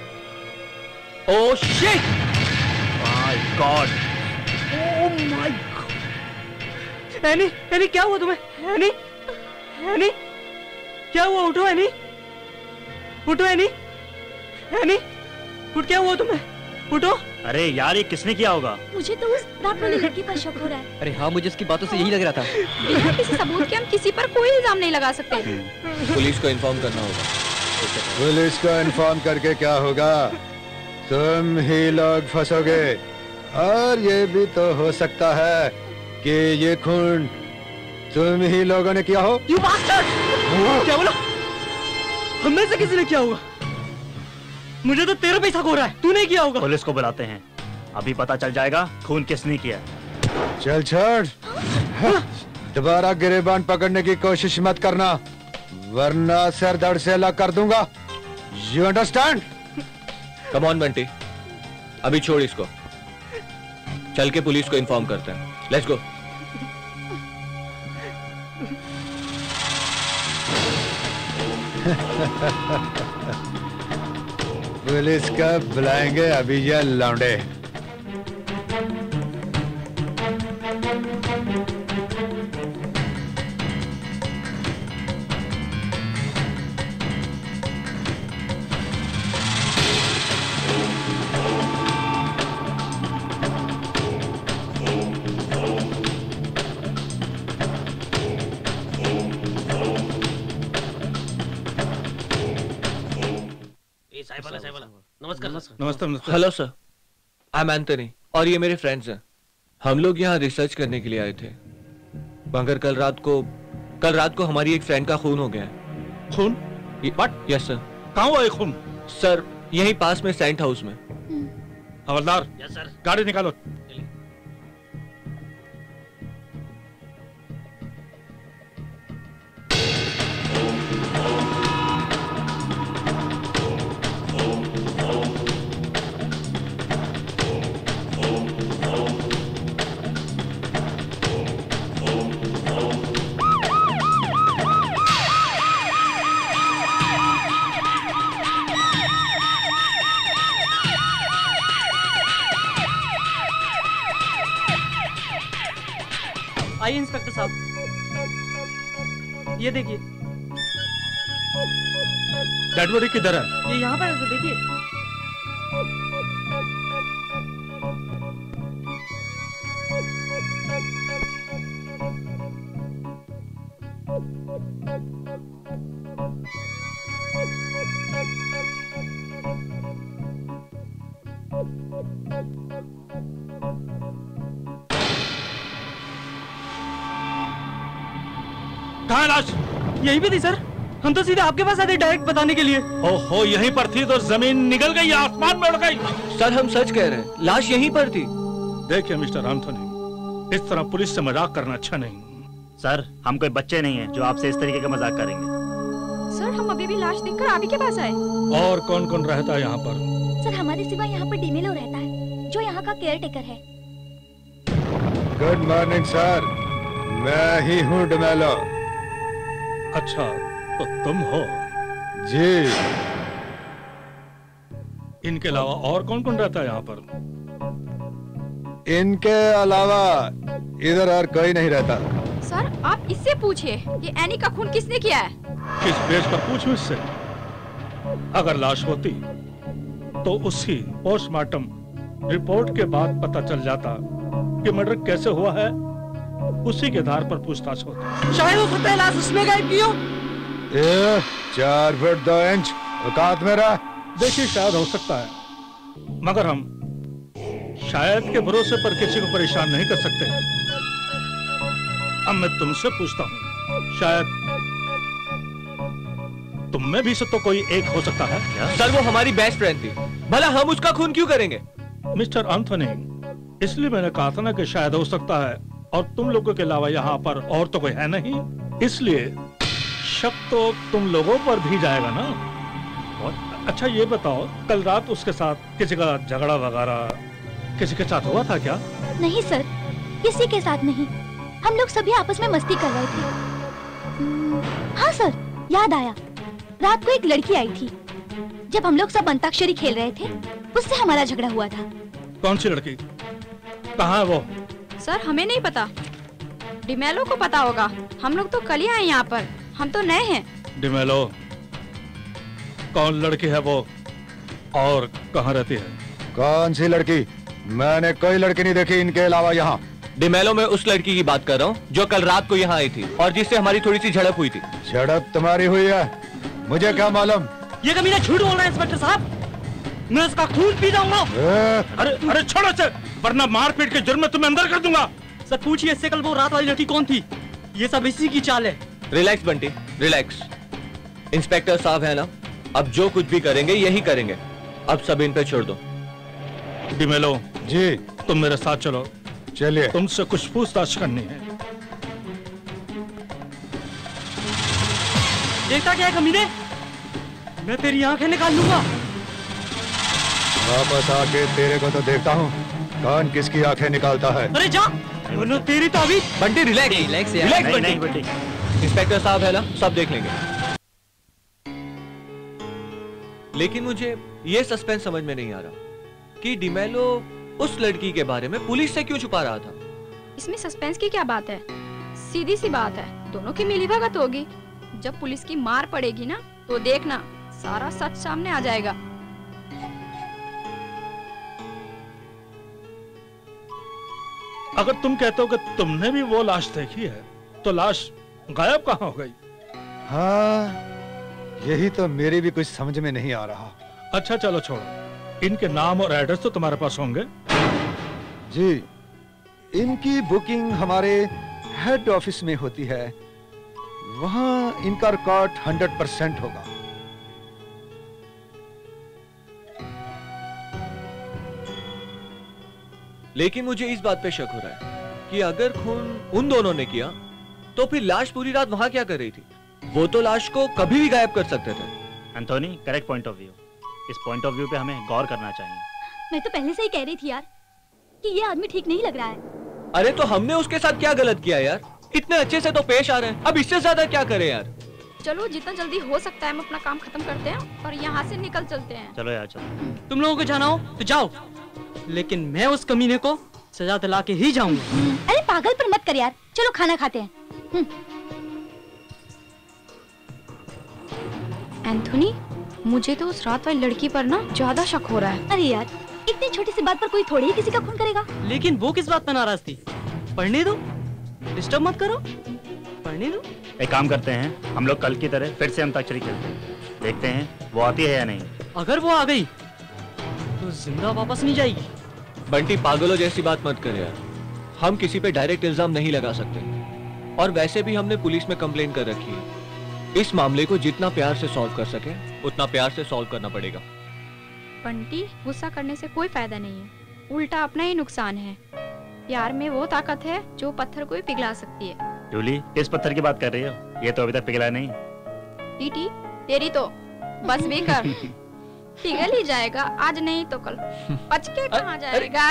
oh shit, My God. Oh my God. Annie, Annie क्या हुआ तुम्हें? एनी, एनी क्या हुआ? उठो एनी, उठो एनी, एनी उठ, क्या हुआ तुम्हें? उठो। अरे यार ये किसने किया होगा? मुझे तो उस रात वाली लड़की पर शक हो रहा है। अरे हाँ, मुझे उसकी बातों से यही लग रहा था। बिना किसी सबूत के हम किसी पर कोई इल्जाम नहीं लगा सकते। पुलिस को इन्फॉर्म करना होगा। पुलिस को इन्फॉर्म करके क्या होगा? तुम ही लोग फंसोगे। और ये भी तो हो सकता है कि ये खून तुम ही लोगों ने किया हो। You bastard! क्या बोला? हम में से किसी ने किया होगा? मुझे तो तेरे पे शक हो रहा है, तूने किया होगा। पुलिस को बुलाते हैं, अभी पता चल जाएगा खून किसने किया। चल छोड़, दोबारा गिरेबान पकड़ने की कोशिश मत करना, वरना सर दर्द से अलग कर दूंगा। You understand? Come on Bunty, अभी छोड़ इसको, चल के पुलिस को इन्फॉर्म करते हैं। Let's go. पुलिस का बुलाएंगे अभी ये लौंडे। नमस्ते। Hello sir, I am Anthony और ये मेरे फ्रेंड्स हैं। हम लोग यहाँ रिसर्च करने के लिए आए थे, मगर कल रात को हमारी एक फ्रेंड का खून हो गया है। खून? But yes sir. कहाँ हुआ ये खून? सर यहीं पास में सेंट हाउस में। हवलदार, यस सर। गाड़ी निकालो। आइए इंस्पेक्टर साहब, ये देखिए। डेड बॉडी किधर है? ये यहाँ पर है, देखिए। कहाँ लाश? यहीं पे थी सर, हम तो सीधे आपके पास आए थे डायरेक्ट बताने के लिए। ओहो, यहीं पर थी तो जमीन निकल गई, आसमान में उड़ गई। सर हम सच कह रहे हैं, लाश यहीं पर थी। देखिए मिस्टर एंथनी, इस तरह पुलिस से मजाक करना अच्छा नहीं। सर हम कोई बच्चे नहीं हैं जो आपसे इस तरीके का मजाक करेंगे। सर हम अभी भी लाश देखकर आप ही के पास आए। और कौन कौन रहता है यहाँ पर? सर हमारे सिवा यहाँ पर डीमेलो रहता है, जो यहाँ का केयर टेकर है। गुड मॉर्निंग सर, मैं ही हूँ डमेलो। अच्छा तो तुम हो? जी। इनके अलावा और कौन कौन रहता है यहाँ पर? इनके अलावा इधर और कोई नहीं रहता। सर आप इससे पूछिए, ये एनी का खून किसने किया है? किस बेस पर पूछूं इससे? अगर लाश होती तो उसी पोस्टमार्टम रिपोर्ट के बाद पता चल जाता कि मर्डर कैसे हुआ है, उसी के आधार पर पूछताछ होती। शायद हो सकता है लाश उसने गायब की हो। 4 फुट 2 इंच औकात मेरा। देखिए शायद हो सकता है, मगर हम शायद के भरोसे पर किसी को परेशान नहीं कर सकते। अब मैं तुमसे पूछता हूँ, शायद तुम में भी से तो कोई एक हो सकता है क्या? सर वो हमारी बेस्ट फ्रेंड थी, भला हम उसका खून क्यों करेंगे? मिस्टर एंथनी, इसलिए मैंने कहा था ना कि शायद हो सकता है, और तुम लोगों के अलावा यहाँ पर और तो कोई है नहीं, इसलिए शक तो तुम लोगों पर भी जाएगा ना। अच्छा ये बताओ, कल रात उसके साथ किसी का झगड़ा वगैरह किसी के साथ हुआ था क्या? नहीं सर, किसी के साथ नहीं। हम लोग सभी आपस में मस्ती कर रहे थे। हाँ सर, याद आया, रात को एक लड़की आई थी। जब हम लोग सब अंताक्षरी खेल रहे थे, उससे हमारा झगड़ा हुआ था। कौन सी लड़की? कहाँ है वो? सर हमें नहीं पता, डिमेलो को पता होगा। हम लोग तो कल ही आए यहाँ पर, हम तो नए हैं। डिमेलो, कौन लड़की है वो और कहाँ रहती है? कौन सी लड़की? मैंने कोई लड़की नहीं देखी इनके अलावा यहाँ। डिमेलो, मैं उस लड़की की बात कर रहा हूँ जो कल रात को यहाँ आई थी और जिससे हमारी थोड़ी सी झड़प हुई थी। झड़प तुम्हारी हुई है, मुझे क्या मालूम? ये कमीना झूठ बोल रहा है इंस्पेक्टर साहब, मैं इसका खून पी जाऊंगा। अरे छोड़ो इसे, वरना मारपीट के जुर्म में तुम्हें अंदर कर दूंगा। सर पूछिए इससे कल वो रात वाली लड़की कौन थी। ये सब इसी की चाल है। Relax Bunty, relax. इंस्पेक्टर साहब है ना, अब जो कुछ भी करेंगे यही करेंगे। अब सब इन पे छोड़ दो। डिमेलो जी, तुम मेरे साथ चलो। चलिए। तुमसे कुछ पूछताछ करनी है। देखता क्या है कमीने, मैं तेरी आंखें निकाल लूंगा। वापस आके तेरे को तो देखता हूँ कौन किसकी आंखें निकालता है। अरे जा, वरना तेरी तो अभी। Bunty relax, relax relax Bunty. Inspector साहब है ना, सब देख लेंगे। लेकिन मुझे ये सस्पेंस समझ में नहीं आ रहा कि डिमेलो उस लड़की के बारे में पुलिस से क्यों छुपा रहा था। इसमें सस्पेंस की क्या बात है, सीधी सी बात है, दोनों की मिलीभगत होगी। जब पुलिस की मार पड़ेगी ना, तो देखना सारा सच सामने आ जाएगा। अगर तुम कहते हो कि तुमने भी वो लाश देखी है, तो लाश गायब कहाँ हो गई? हाँ, यही तो मेरी भी कुछ समझ में नहीं आ रहा। अच्छा चलो छोड़ो, इनके नाम और एड्रेस तो तुम्हारे पास होंगे। जी, इनकी बुकिंग हमारे हेड ऑफिस में होती है, वहां इनका रिकॉर्ड 100% होगा। लेकिन मुझे इस बात पे शक हो रहा है कि अगर खून उन दोनों ने किया, तो फिर लाश पूरी रात वहां क्या कर रही थी? वो तो लाश को कभी भी गायब कर सकते थे। Anthony, correct point of view. इस पॉइंट ऑफ व्यू पे हमें गौर करना चाहिए। मैं तो पहले से ही कह रही थी यार कि ये आदमी ठीक नहीं लग रहा है। अरे तो हमने उसके साथ क्या गलत किया यार? इतने अच्छे से तो पेश आ रहे हैं, अब इससे ज्यादा क्या करें यार? चलो जितना जल्दी हो सकता है हम अपना काम खत्म करते हैं और यहाँ से निकल चलते हैं। चलो यार चलो। तुम लोगों को जाना हो तो जाओ, लेकिन मैं उस कमीने को सजा दिला के ही जाऊंगा। अरे पागलपन मत कर यार, चलो खाना खाते हैं। एंथोनी, मुझे तो उस रात वाली लड़की पर ना ज्यादा शक हो रहा है। अरे यार, इतनी छोटी सी बात पर कोई थोड़ी ही किसी का खून करेगा। लेकिन वो किस बात पर नाराज थी? पढ़ने दो, डिस्टर्ब मत करो, पढ़ने दो। एक काम करते हैं, हम लोग कल की तरह फिर से अंताक्षरी खेलते हैं, देखते हैं वो आती है या नहीं। अगर वो आ गई तो जिंदा वापस नहीं जाएगी। बंटी, पागलों जैसी बात मत कर यार। हम किसी पे डायरेक्ट इल्जाम नहीं लगा सकते, और वैसे भी हमने पुलिस में कंप्लेन कर रखी है। इस मामले को जितना प्यार से सॉल्व कर सके उतना प्यार से सॉल्व करना पड़ेगा। बंटी, गुस्सा करने से कोई फायदा नहीं है, उल्टा अपना ही नुकसान है। प्यार में वो ताकत है जो पत्थर को भी पिघला सकती है। जूली, किस पत्थर की बात कर रही हो? ये तो अभी तक पिघला नहीं। टीटी, तेरी तो बस भी कर, पिघल ही जाएगा, आज नहीं तो कल। बच के कहाँ जाएगा?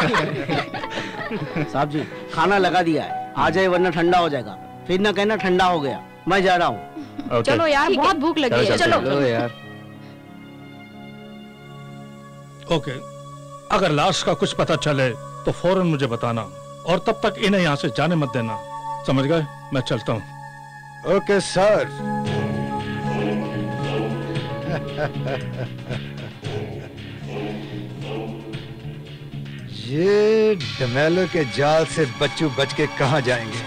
साहब जी, खाना लगा दिया है, आ जाए वरना ठंडा हो जाएगा। फिर ना कहना ठंडा हो गया। मैं जा रहा हूँ। चलो यार, बहुत भूख लगी है। चलो यार। ओके, अगर लाश का कुछ पता चले तो फौरन मुझे बताना, और तब तक इन्हें यहाँ से जाने मत देना, समझ गए? मैं चलता हूँ। Okay sir. ये डिमेलो के जाल से बच्चू बच के कहाँ जाएंगे?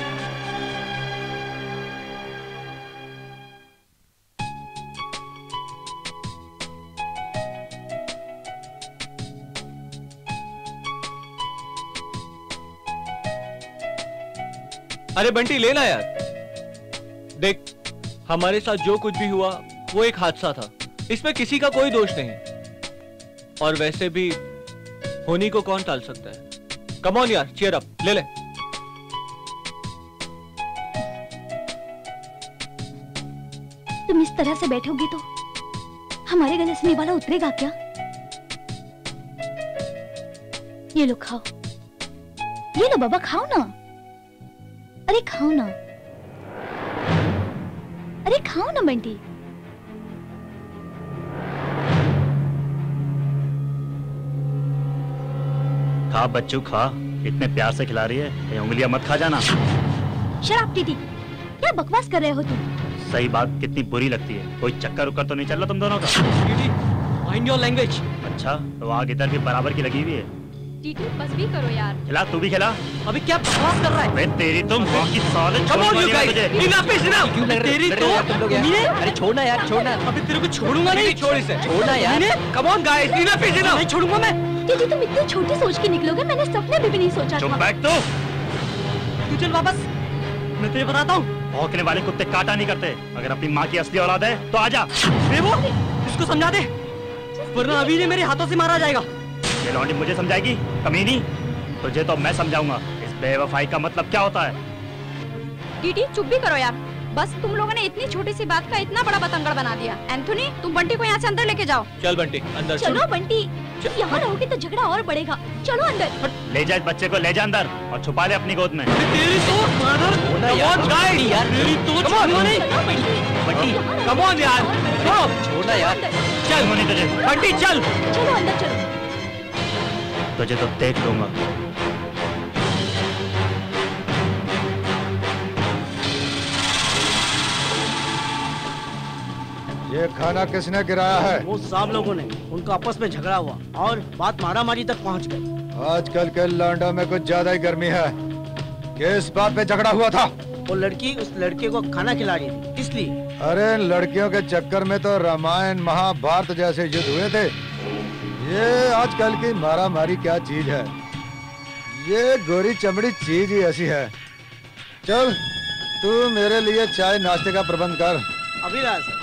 अरे बंटी, लेना यार। देख, हमारे साथ जो कुछ भी हुआ वो एक हादसा था, इसमें किसी का कोई दोष नहीं। और वैसे भी होनी को कौन टाल सकता है? कम ऑन यार, चीयर अप, ले ले। तुम इस तरह से बैठोगी तो हमारे गले से निवाला उतरेगा क्या? ये लो खाओ, ये लो बाबा खाओ ना। अरे खाओ ना, अरे खाओ ना बंटी। खा बच्चू खा, इतने प्यार से खिला रही है, ये उंगलियां मत खा जाना। शराब टीटी, क्या बकवास कर रहे हो तुम? सही बात कितनी बुरी लगती है। कोई चक्कर उक्कर तो नहीं चल रहा तुम दोनों का? Mind your language. अच्छा तो आग इधर भी बराबर की लगी हुई है। टीटी बस भी करो यार। खिला, तू भी खिला। अभी क्या बकवास कर रहा है? अबे तेरी तुम बाकी साले तेरी तो तुम लोग यार। अरे छोड़ना यार, छोड़ना। अभी तेरे को छोड़ूंगा नहीं। छोड़ इसे। छोड़ना यार। Come on guys, enough is enough. नहीं छोड़ूंगा मैं। टीटी तुम इतनी छोटी सोच के निकलोगे, मैंने सपने में भी नहीं सोचा चुप था। बैठ तू। तू चल वापस, मैं तुझे बताता हूँ। भौंकने वाले कुत्ते काटा नहीं करते। अगर अपनी माँ की असली औलाद है तो आजा। बेबो, इसको समझा दे, वरना अभी ने मेरे हाथों से मारा जाएगा। ये लौंडी मुझे समझाएगी कमीनी? तुझे तो मैं समझाऊंगा इस बेवफाई का मतलब क्या होता है। टीटी चुप भी करो यार। बस तुम लोगों ने इतनी छोटी सी बात का इतना बड़ा बतंगड़ बना दिया। एंथोनी, तुम बंटी को यहाँ से अंदर लेके जाओ। चल बंटी अंदर। चलो बंटी, यहाँ रहोगे तो झगड़ा और बढ़ेगा। चलो अंदर। ले जा इस बच्चे को, ले जा अंदर और छुपा ले अपनी गोद में। तेरी तो यार, तेरी तो छोड़ूंगा नहीं। बंटी कम ऑन यार, छोड़ना यार। चल मुनी तुझे। बंटी चल। चलो अंदर चलो। तुझे तो देख लूंगा। ये खाना किसने गिराया है? वो सब लोगों ने, उनका आपस में झगड़ा हुआ और बात मारामारी तक पहुंच गई। आजकल के लौंडों में कुछ ज्यादा ही गर्मी है। किस बात पे झगड़ा हुआ था? वो लड़की उस लड़के को खाना खिला रही थी, इसलिए। अरे लड़कियों के चक्कर में तो रामायण महाभारत जैसे युद्ध हुए थे। ये आजकल की मारामारी क्या चीज है? ये गोरी चमड़ी चीज ही ऐसी है। चल तू मेरे लिए चाय नाश्ते का प्रबंध कर। अभी रहा सर।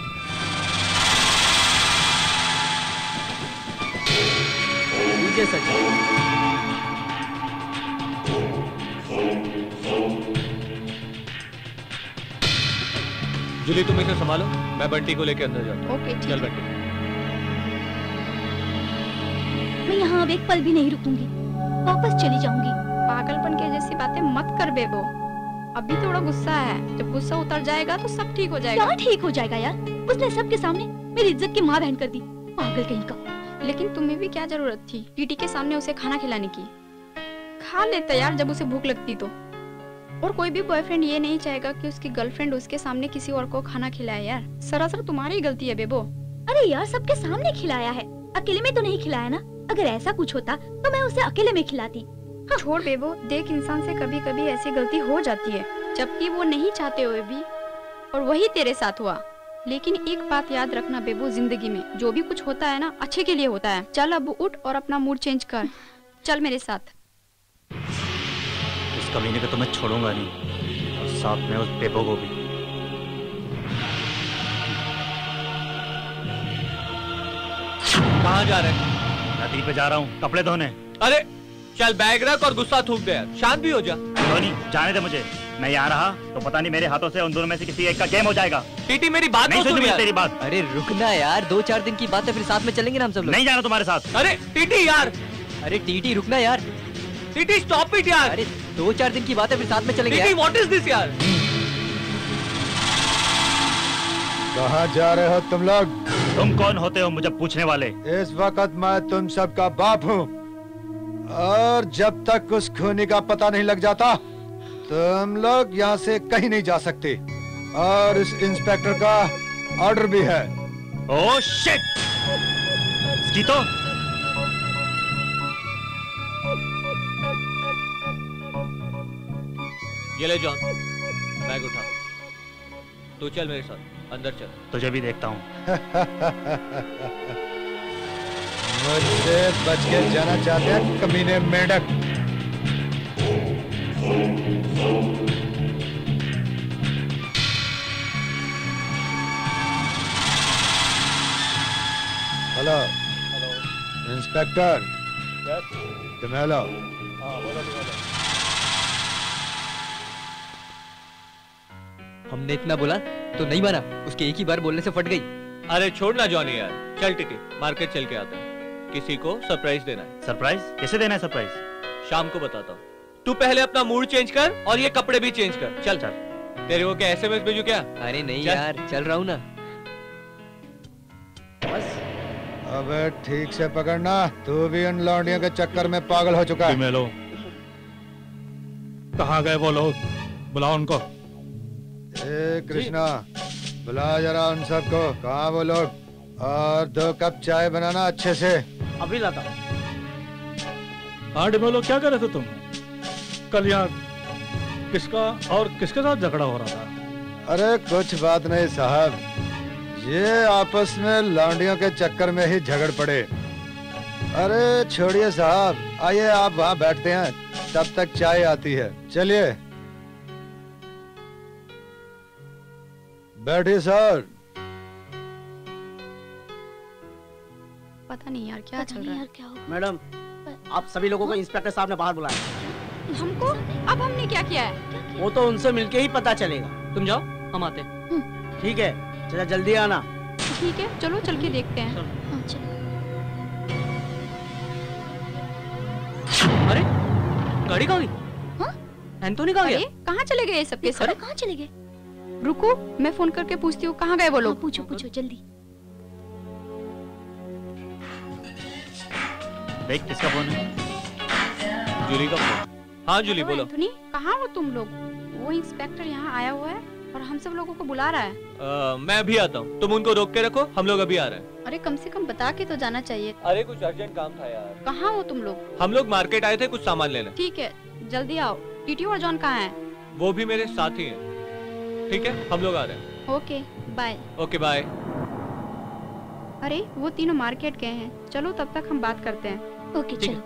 लीजिए सर। जूली तुम इसे संभालो, मैं बंटी को लेके अंदर जाता हूँ। ओके चल बंटी। मैं यहाँ अब एक पल भी नहीं रुकूंगी, वापस चली जाऊंगी। पागलपन के जैसी बातें मत कर बेबो। अभी थोड़ा गुस्सा है, जब गुस्सा उतर जाएगा तो सब ठीक हो जाएगा। क्या ठीक हो जाएगा यार? उसने सबके सामने मेरी इज्जत की माँ बहन कर दी, पागल कहीं का। लेकिन तुम्हें भी क्या जरूरत थी टीटी के सामने उसे खाना खिलाने की? खा लेता यार जब उसे भूख लगती तो। और कोई भी बॉयफ्रेंड ये नहीं चाहेगा कि उसकी गर्लफ्रेंड उसके सामने किसी और को खाना खिलाए यार। सरासर तुम्हारी गलती है बेबो। अरे यार सबके सामने खिलाया है, अकेले में तो नहीं खिलाया ना। अगर ऐसा कुछ होता तो मैं उसे अकेले में खिलाती। हाँ। छोड़ बेबो, देख इंसान से कभी कभी ऐसी गलती हो जाती है, जबकि वो नहीं चाहते हुए भी, और वही तेरे साथ हुआ। लेकिन एक बात याद रखना बेबो, जिंदगी में जो भी कुछ होता है ना अच्छे के लिए होता है। चल अब उठ और अपना मूड चेंज कर, चल मेरे साथ। इस कमीने को तो मैं छोड़ूंगा नहीं, और साथ में उस बेबो को भी। कहाँ जा रहे हैं? नदी पे जा रहा हूँ कपड़े धोने। अरे चल बैग रख और गुस्सा थूक दे यार, शांत भी हो जा। धोनी जाने दे मुझे, मैं यहाँ रहा तो पता नहीं मेरे हाथों से उन दोनों में से किसी एक का गेम हो जाएगा। टीटी मेरी बात नहीं तो सुन यार। तेरी बात। अरे रुकना यार, 2-4 दिन की बात है, फिर साथ में चलेंगे ना हम सब लोग। नहीं जाना तुम्हारे साथ। अरे टीटी यार। अरे टीटी रुकना यार। टीटी स्टॉप इट यार। अरे 2-4 दिन की बात है, फिर साथ में चलेंगे। टीटी व्हाट इज दिस यार? कहाँ जा रहे हो तुम लोग? तुम कौन होते हो मुझे पूछने वाले? इस वक्त मैं तुम सबका बाप हूँ, और जब तक उस खूनी का पता नहीं लग जाता तुम लोग यहाँ से कहीं नहीं जा सकते। और इस इंस्पेक्टर का ऑर्डर भी है। Oh shit! तो ये ले जॉन, बैग उठा। तू चल मेरे साथ, अंदर चल। तुझे भी देखता हूँ। मुझसे बच के जाना चाहते हैं कमीने मेंढक। Hello inspector. तुम हेलो। हमने इतना बोला तो नहीं माना, उसके एक ही बार बोलने से फट गई। अरे छोड़ ना जॉनी यार, चल टिकी मार्केट चल के आते हैं, किसी को सरप्राइज देना है। सरप्राइज? कैसे देना है सरप्राइज? शाम को बताता हूँ। तू पहले अपना मूड चेंज कर और ये कपड़े भी चेंज कर। चल चल। तेरे को क्या एसएमएस भेजू क्या? अरे नहीं यार, चल रहा हूँ ना। बस अबे ठीक से पकड़ना, तू भी उन लौंडियों के चक्कर में पागल हो चुका है। मेलो, कहाँ गए वो लोग? बुलाओ उनको। ए कृष्णा, बुला जरा उन सबको। कहाँ वो लोग? और 2 कप चाय बनाना अच्छे से। अभी लाता हूँ। हाँ डिमेलो, क्या कर रहे थे तुम? कल यहाँ किसका और किसके साथ झगड़ा हो रहा था? अरे कुछ बात नहीं साहब, ये आपस में लौंडियों के चक्कर में ही झगड़ पड़े। अरे छोड़िए साहब, आइए आप वहाँ बैठते हैं, तब तक चाय आती है। चलिए बैठिए सर। पता नहीं यार क्या चल रहा है। मैडम, आप सभी लोगों को इंस्पेक्टर साहब ने बाहर बुलाया। हमको? अब हमने क्या किया है? वो तो उनसे मिलके ही पता चलेगा। तुम जाओ, हम आते हैं। ठीक है, चला जल्दी आना। ठीक है, चलो चल के देखते हैं। अरे गाड़ी कहाँ गई? एंथोनी कहाँ गया? कहाँ चले गए सबके सब? कहाँ चले गए? रुको, मैं फोन करके पूछती हूँ कहाँ गए वो लोग। पूछो पूछो जल्दी। देख किसका फोन है? जूली का फोन। हाँ जूली बोलो। एंथोनी, कहाँ हो तुम लोग? वो इंस्पेक्टर यहाँ आया हुआ है और हम सब लोगों को बुला रहा है। मैं भी आता हूँ, तुम उनको रोक के रखो, हम लोग अभी आ रहे हैं। अरे कम से कम बता के तो जाना चाहिए। अरे कुछ अर्जेंट काम था यार। कहाँ हो तुम लोग? हम लोग मार्केट आए थे कुछ सामान लेने। ठीक है, जल्दी आओ। टीटी और जॉन कहाँ हैं? वो भी मेरे साथ ही हैं। ठीक है, हम लोग आ रहे हैं। Okay bye. Okay bye. अरे वो तीनों मार्केट गए हैं, चलो तब तक हम बात करते हैं। ओके चलो।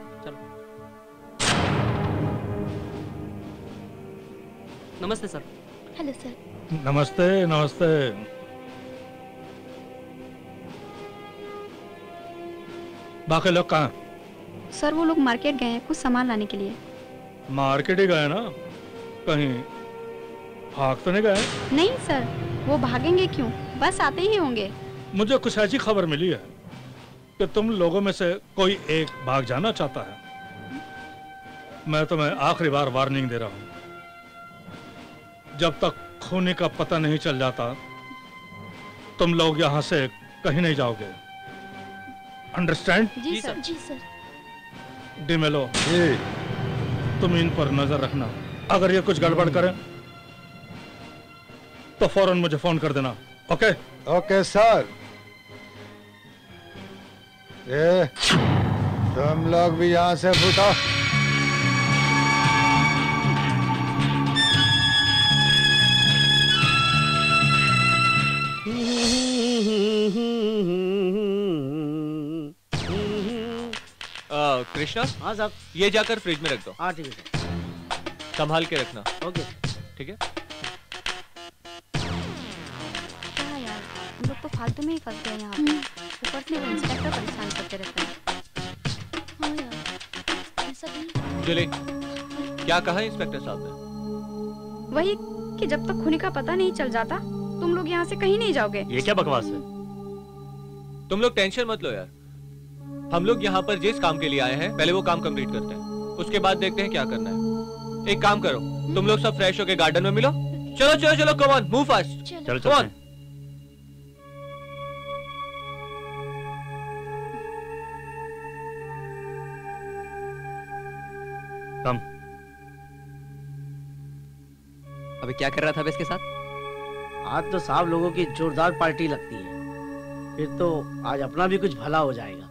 नमस्ते सर। Hello sir. नमस्ते नमस्ते। बाकी लोग कहाँ? सर वो लोग मार्केट गए हैं कुछ सामान लाने के लिए। मार्केट ही गए ना? कहीं भाग तो नहीं गए? नहीं सर, वो भागेंगे क्यों, बस आते ही होंगे। मुझे कुछ ऐसी खबर मिली है कि तुम लोगों में से कोई एक भाग जाना चाहता है। मैं तुम्हें आखिरी बार वार्निंग दे रहा हूँ, जब तक खूनी का पता नहीं चल जाता तुम लोग यहाँ से कहीं नहीं जाओगे। अंडरस्टैंड? जी सर। जी सर। डिमेलो, तुम इन पर नजर रखना, अगर ये कुछ गड़बड़ करें तो फौरन मुझे फोन कर देना। ओके? Okay sir. ये तुम लोग भी यहाँ से फूटो। कृष्णा। हाँ साहब। ये जाकर फ्रिज में रख दो। हाँ ठीक है, संभाल के रखना। ओके ठीक है। क्या यार, हम लोग तो फालतू में ही फंसते हैं यहाँ पे। ऊपर से वो इंस्पेक्टर परेशान करते रहते हैं। हाँ यार, ऐसा भी। जूली, क्या कहा इंस्पेक्टर साहब ने? वही कि जब तक खूनी का पता नहीं चल जाता तुम लोग यहाँ से कहीं नहीं जाओगे। ये क्या बकवास है? तुम लोग टेंशन मत लो यार, हम लोग यहाँ पर जिस काम के लिए आए हैं पहले वो काम कंप्लीट करते हैं, उसके बाद देखते हैं क्या करना है। एक काम करो, तुम लोग सब फ्रेश होके गार्डन में मिलो। चलो चलो चलो, कम ऑन, मूव फास्ट। चलो चलो। कम। अबे क्या कर रहा था इसके साथ? आज तो साहब लोगों की जोरदार पार्टी लगती है, फिर तो आज अपना भी कुछ भला हो जाएगा।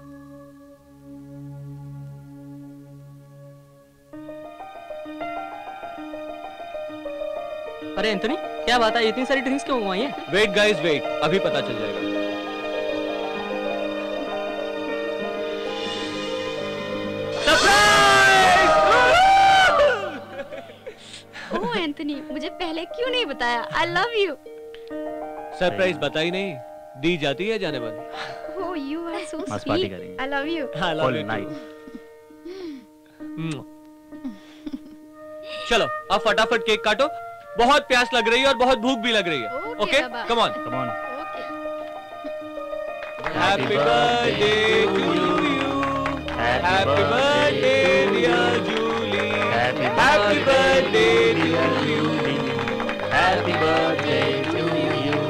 अरे एंथोनी, क्या बात है, इतनी सारी ड्रिंक्स क्यों मंगवाई है? वेट गाइस वेट, अभी पता चल जाएगा। ओह एंथोनी, मुझे पहले क्यों नहीं बताया? आई लव यू। सरप्राइज बता ही नहीं, दी जाती है जाने मन। ओह यू आर सो मस्त पार्टी स्वीट। करेंगे। I love you. I love you too. चलो अब फटाफट केक काटो, बहुत प्यास लग रही है और बहुत भूख भी लग रही है। Okay, Baba. come on. Come on. Okay. Happy birthday to you. Happy birthday, dear Julie. Happy birthday to you. Happy birthday to you.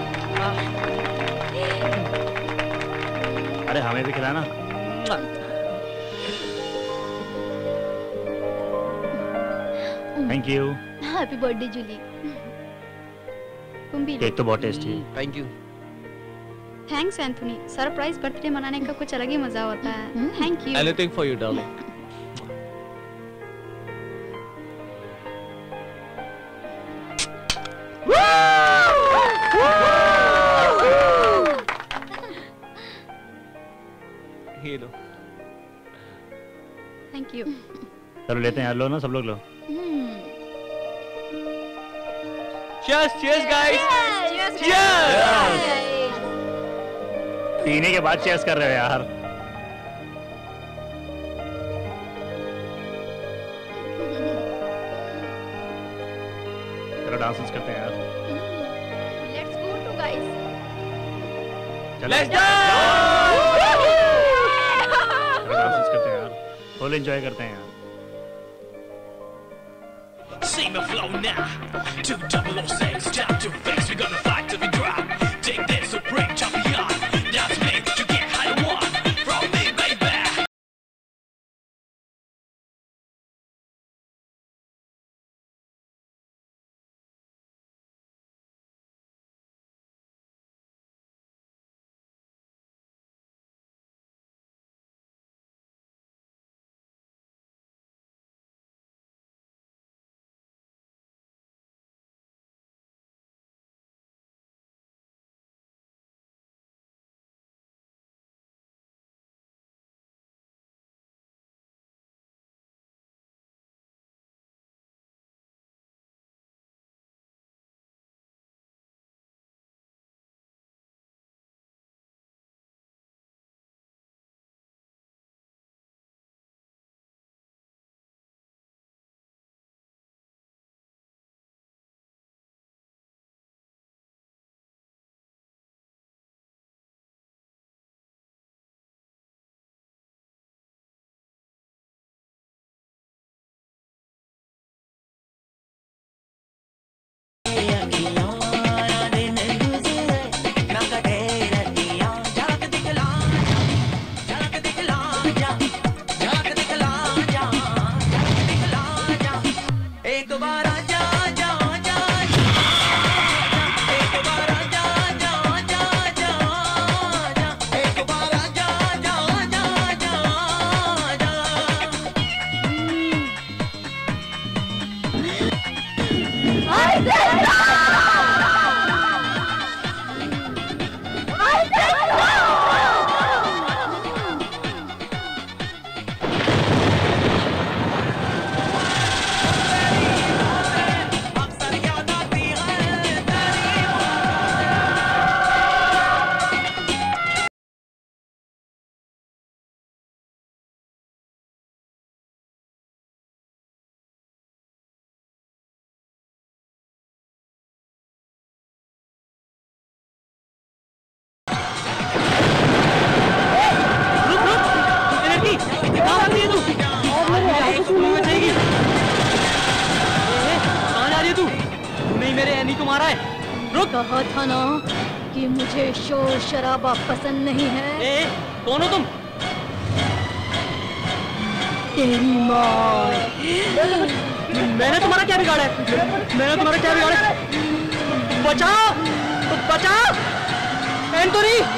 अरे हमें भी खिलाना। Thank you. Happy birthday Julie. तुम भी केक तो बहुत टेस्टी है। Thank you. Thanks Anthony. Surprise birthday मनाने का कुछ अलग ही मजा होता है। Thank you. Anything for you, darling. ये लो। Thank you. चलो लेते हैं यार, लो ना सब लोग लो। Cheers, cheers, guys. Cheers. पीने के बाद चेयर्स कर रहे हो यार। चलो डांस करते हैं यार। Let's go to guys. Let's go. चलो डांस करते हैं यार, फुल एंजॉय करते हैं यार। See me flow now. 2006, time to face. We gonna fight till we drop. Take this supreme champion. That's me to get high one from me, baby. कहा था ना कि मुझे शोर शराबा पसंद नहीं है। कौन हो तुम? तेरी माँ। मैंने तुम्हारा क्या बिगाड़ा है? मैंने तुम्हारा क्या बिगाड़ा है? बचाओ, बचाओ, एंटोनी।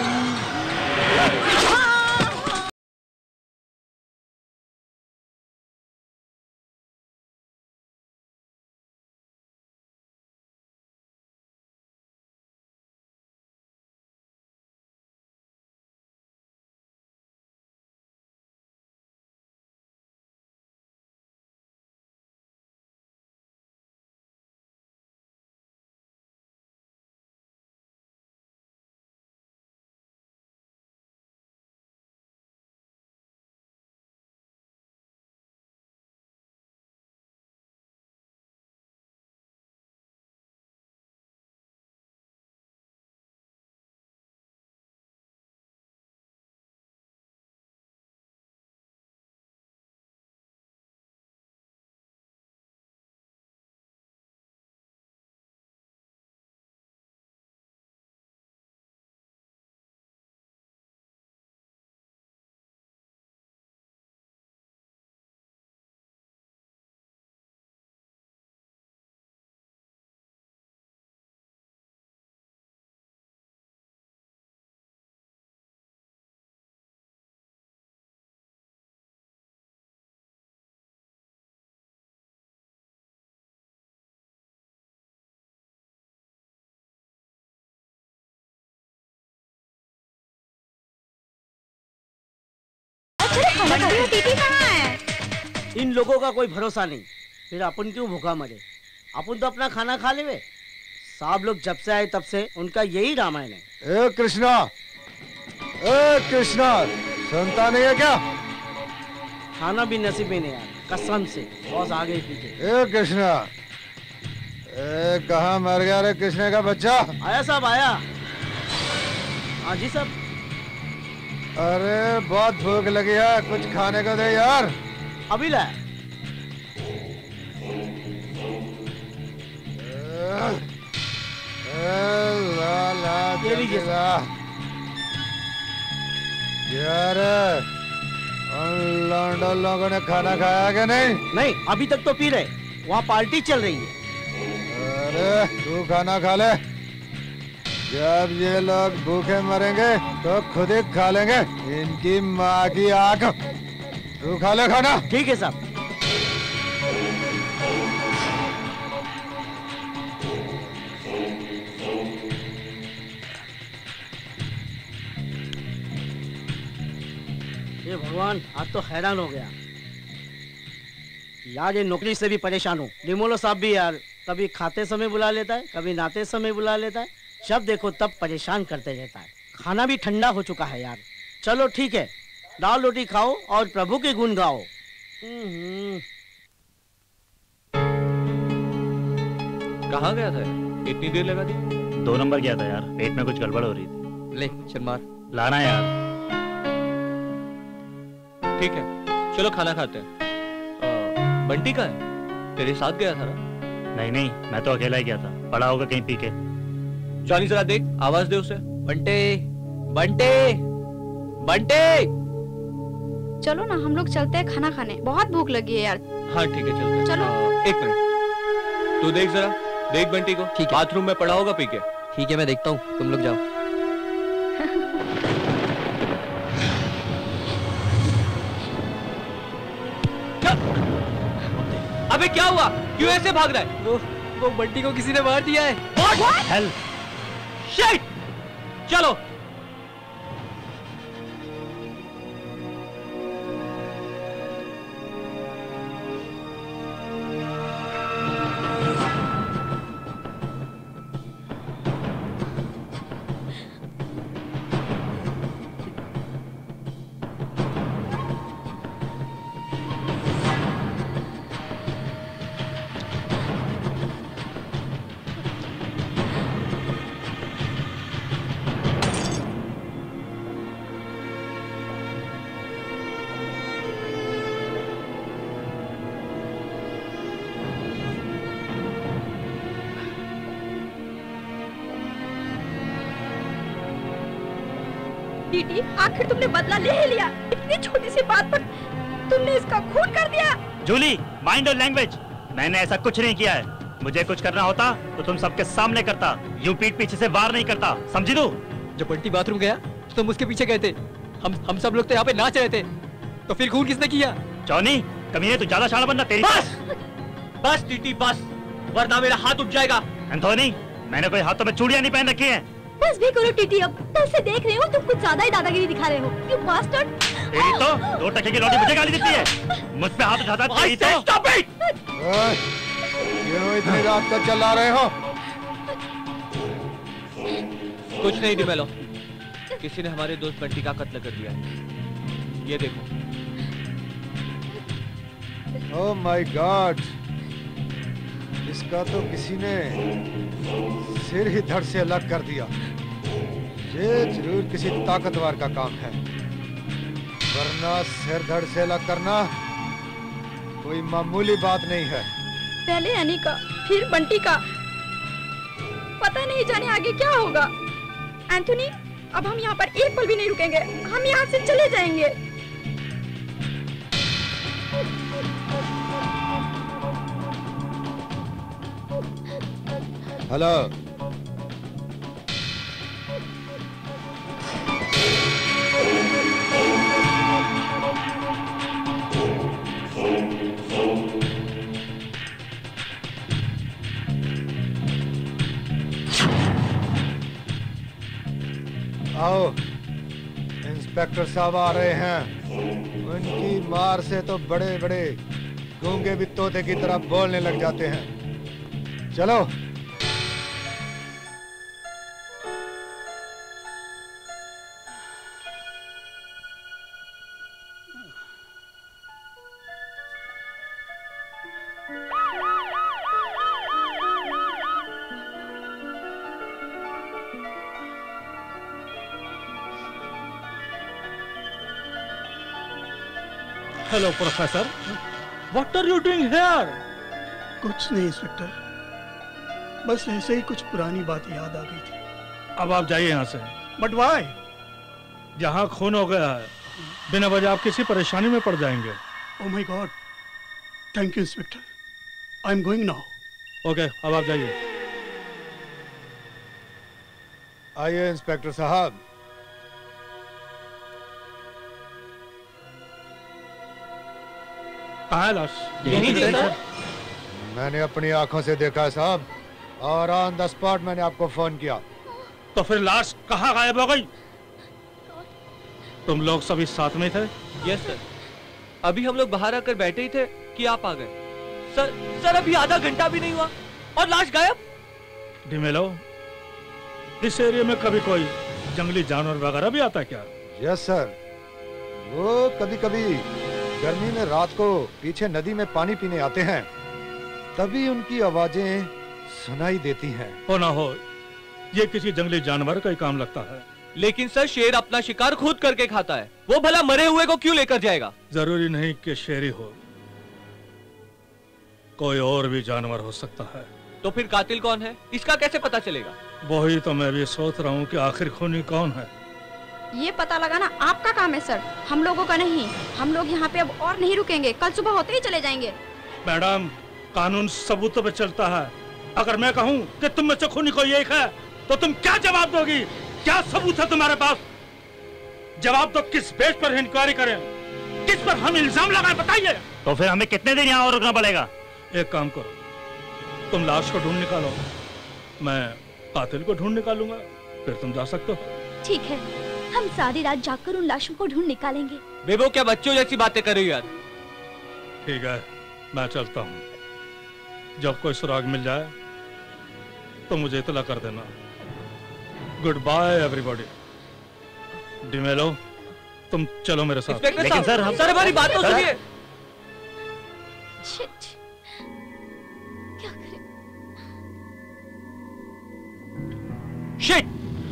टीटी कहाँ है? इन लोगों का कोई भरोसा नहीं, फिर अपन क्यों भूखा मरे? अपन तो अपना खाना खा लेवे। साहब लोग जब से आए तब से उनका यही रामायण है। ए कृष्णा, सुनता नहीं है क्या? खाना भी नसीब में नहीं यार, कसम से बॉस आ गई पीछे। ए कृष्णा, कहाँ मर गया रे कृष्ण का बच्चा? आया साहब आया। हाँ जी साहब। अरे बहुत भूख लगी है, कुछ खाने को दे यार। अभी ला। ये लीजिए यार, उन लौंडों लोगों ने खाना खाया कि नहीं? नहीं, अभी तक तो पी रहे, वहाँ पार्टी चल रही है। अरे तू खाना खा ले, जब ये लोग भूखे मरेंगे तो खुद ही खा लेंगे इनकी माँ की आंख। तू खा ले खाना। ठीक है साहब। ये भगवान, आज तो हैरान हो गया यार, ये नौकरी से भी परेशान हूँ। डिमोलो साहब भी यार, कभी खाते समय बुला लेता है, कभी नहाते समय बुला लेता है, जब देखो तब परेशान करते रहता है। खाना भी ठंडा हो चुका है यार। चलो ठीक है, दाल रोटी खाओ और प्रभु के गुण गाओ। कहाँ गया था यार? इतनी देर लगा दी? 2 नंबर गया था यार, पेट में कुछ गड़बड़ हो रही थी। ले चल मार। लाना यार। ठीक है, चलो खाना खाते हैं। बंटी कहाँ है? तेरे साथ गया था ना? नहीं, मैं तो अकेला ही गया था। पड़ा होगा कहीं पी के। जॉनी जरा देख, आवाज दे उसे। बंटे, बंटे, बंटे। चलो ना, हम लोग चलते हैं खाना खाने, बहुत भूख लगी है यार। हाँ ठीक है, चलते हैं। चलो। एक मिनट, तू देख जरा, देख बंटी को। ठीक है। बाथरूम में पड़ा होगा पी के। ठीक है, मैं देखता हूँ, तुम लोग जाओ। अबे क्या हुआ? क्यों ऐसे भाग रहा है? वो बंटी को किसी ने मार दिया है। What? Hell! Shit! चलो। टीटी, आखिर तुमने बदला ले ही लिया। इतनी छोटी सी बात पर तुमने इसका खून कर दिया। जूली, माइंड और लैंग्वेज। मैंने ऐसा कुछ नहीं किया है। मुझे कुछ करना होता तो तुम सबके सामने करता, यूं पीठ पीछे से वार नहीं करता, समझी तू? जब बंटी बाथरूम गया तो तुम उसके पीछे गए थे। हम सब लोग तो यहाँ पे नाच रहे थे, तो फिर खून किसने किया? जॉनी, कमीने तू ज्यादा शाना बनना। तेरी बस टीटी बस, वरना मेरा हाथ उठ जाएगा। एंथोनी, मैंने कोई हाथों में चूड़ियां नहीं पहन रखी हैं। बस भी करो टीटी, अब कल से देख रही हूँ तुम कुछ ज्यादा ही दादागिरी दिखा रहे हो। You bastard! तेरी तो 2 टके की लौटी मुझे गाली देती है। मुझ पे हाथ उठाता है तेरी तो। Stop it! क्यों इतनी रात तक चला रहे हो? कुछ नहीं डिमेलो, किसी ने हमारे दोस्त बंटी का कत्ल कर दिया है। ये देखो। ओह माय गॉड, इसका तो किसी ने सिर ही धड़ से अलग कर दिया। ये जरूर किसी ताकतवर का काम है, वरना सिर धड़ से अलग करना कोई मामूली बात नहीं है। पहले एनी का, फिर बंटी का, पता नहीं जाने आगे क्या होगा। एंथोनी, अब हम यहाँ पर एक पल भी नहीं रुकेंगे, हम यहाँ से चले जाएंगे। हेलो, आओ इंस्पेक्टर साहब आ रहे हैं। उनकी मार से तो बड़े बड़े गूंगे भी तोते की तरह बोलने लग जाते हैं। चलो। Hello professor, what are you doing here? कुछ नहीं इंस्पेक्टर, बस ऐसे ही कुछ पुरानी बात याद आ गई थी। अब आप जाइए यहाँ से। But why? जहाँ खून हो गया है, बिना वजह आप किसी परेशानी में पड़ जाएंगे। Oh my God, thank you inspector, I am going now. Okay, अब आप जाइए। आइए इंस्पेक्टर साहब। कहाँ है लाश? यहीं थी सर। मैंने अपनी आंखों से देखा साहब, और ऑन द स्पॉट मैंने आपको फोन किया। तो फिर लाश कहाँ गायब हो गई? तुम लोग सभी साथ में थे? यस सर, अभी हम लोग बाहर आकर बैठे ही थे कि आप आ गए। सर अभी आधा घंटा भी नहीं हुआ और लाश गायब। डिमेलो, इस एरिया में कभी कोई जंगली जानवर वगैरह भी आता है क्या? यस सर, वो कभी कभी गर्मी में रात को पीछे नदी में पानी पीने आते हैं, तभी उनकी आवाजें सुनाई देती हैं। हो ना हो, ये किसी जंगली जानवर का ही काम लगता है। लेकिन सर शेर अपना शिकार खुद करके खाता है, वो भला मरे हुए को क्यों लेकर जाएगा? जरूरी नहीं कि शेर ही हो, कोई और भी जानवर हो सकता है। तो फिर कातिल कौन है, इसका कैसे पता चलेगा? वही तो मैं भी सोच रहा हूँ कि आखिर खूनी कौन है। ये पता लगाना आपका काम है सर, हम लोगों का नहीं। हम लोग यहाँ पे अब और नहीं रुकेंगे, कल सुबह होते ही चले जाएंगे। मैडम, कानून सबूतों पे चलता है। अगर मैं कहूँ कि तुम में से खूनी कोई एक है, तो तुम क्या जवाब दोगी? क्या सबूत है तुम्हारे पास? जवाब दो, किस बेस पर इंक्वायरी करें, किस पर हम इल्जाम लगाएं, बताइए। तो फिर हमें कितने दिन यहाँ और रुकना पड़ेगा? एक काम करो, तुम लाश को ढूंढ निकालो, मैं कातिल को ढूंढ निकालूंगा, फिर तुम जा सकते हो। ठीक है, हम सारी रात जागकर उन लाशों को ढूंढ निकालेंगे। बेबो, क्या बच्चों जैसी बातें कर रही हो यार? ठीक है, मैं चलता हूँ। जब कोई सुराग मिल जाए तो मुझे इतला कर देना। Good by everybody. डिमेलो, तुम चलो मेरे साथ। लेकिन सर हमारी बात तो सुनिए। शिट, क्या करें? शिट!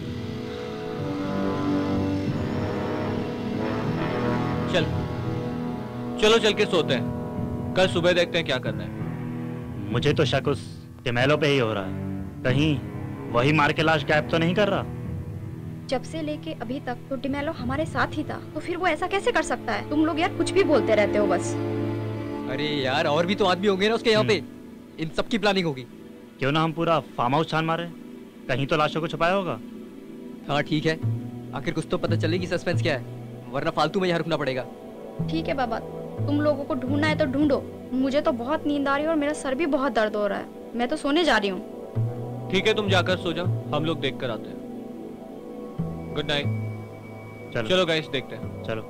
चलो चल के सोते हैं, कल सुबह देखते हैं क्या करना है। मुझे तो शक उस टिमेलो पे ही हो रहा है, कहीं वही मार के लाश गायब तो नहीं कर रहा। जब से लेके अभी तक तो टिमेलो हमारे साथ ही था, तो फिर वो ऐसा कैसे कर सकता है? तुम लोग यार कुछ भी बोलते रहते हो बस। अरे यार, और भी तो आदमी होंगे ना उसके यहाँ पे, इन सब की प्लानिंग होगी। क्यों ना हम पूरा फार्म हाउस छान मारे, कहीं तो लाशों को छुपाया होगा। हाँ ठीक है, आखिर कुछ तो पता चलेगी सस्पेंस क्या है, वरना फालतू में यहाँ रुकना पड़ेगा। ठीक है बाबा, तुम लोगों को ढूंढना है तो ढूंढो, मुझे तो बहुत नींद आ रही है और मेरा सर भी बहुत दर्द हो रहा है, मैं तो सोने जा रही हूँ। ठीक है, तुम जाकर सो जाओ, हम लोग देख कर आते हैं। Good night. चलो गाइस, देखते हैं। चलो।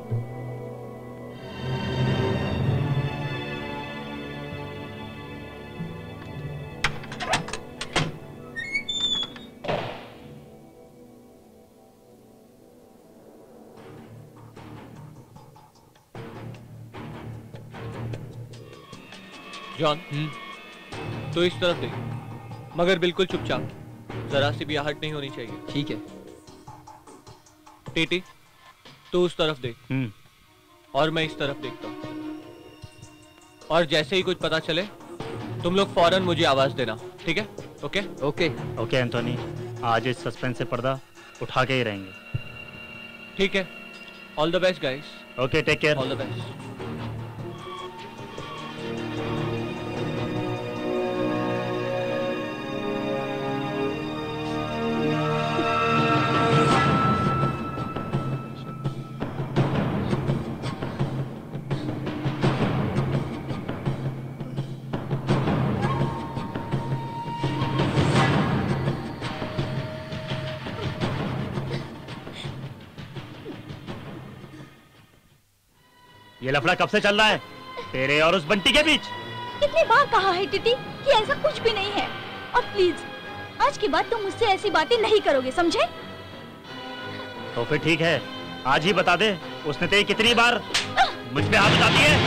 जॉन, तो इस तरफ देख, मगर बिल्कुल चुपचाप, जरा सी भी आहट नहीं होनी चाहिए। ठीक है। टीटी, तू उस तरफ देख, और मैं इस तरफ देखता हूँ, और जैसे ही कुछ पता चले तुम लोग फौरन मुझे आवाज देना, ठीक है? ओके ओके ओके एंथोनी, आज इस सस्पेंस से पर्दा उठा के ही रहेंगे। ठीक है, all the best guys. Okay, take care. All the best. ये लफड़ा कब से चल रहा है तेरे और उस बंटी के बीच? कितनी बार कहा है टिटी कि ऐसा कुछ भी नहीं है। और प्लीज आज के बाद तुम मुझसे ऐसी बातें नहीं करोगे, समझे? तो फिर ठीक है, आज ही बता दे उसने तेरी कितनी बार मुझ पे हाथ उठा दिए?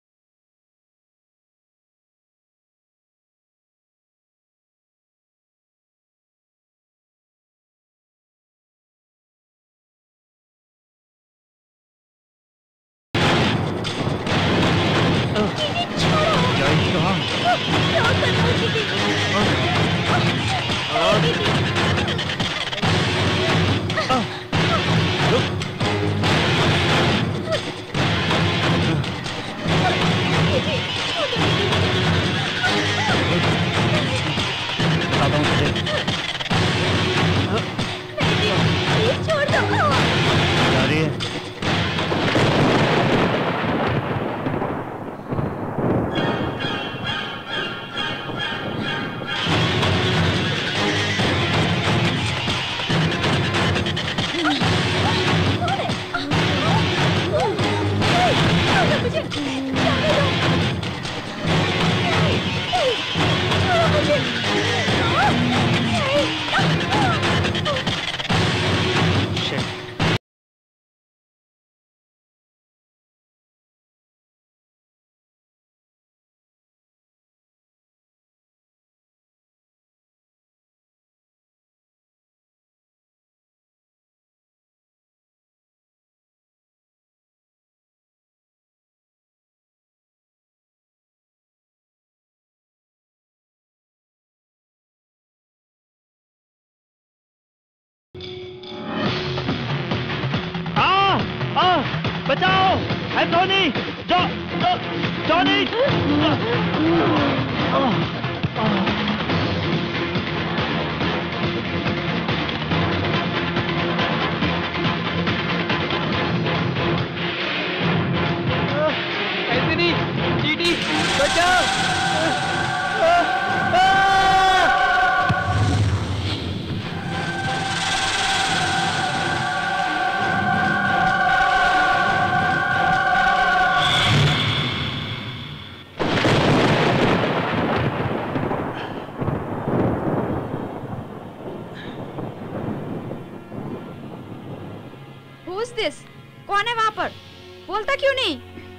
बचाओ! एंथोनी! जॉनी! एंथोनी! चीटी! बचाओ! कौन है वहां पर? बोलता क्यों नहीं?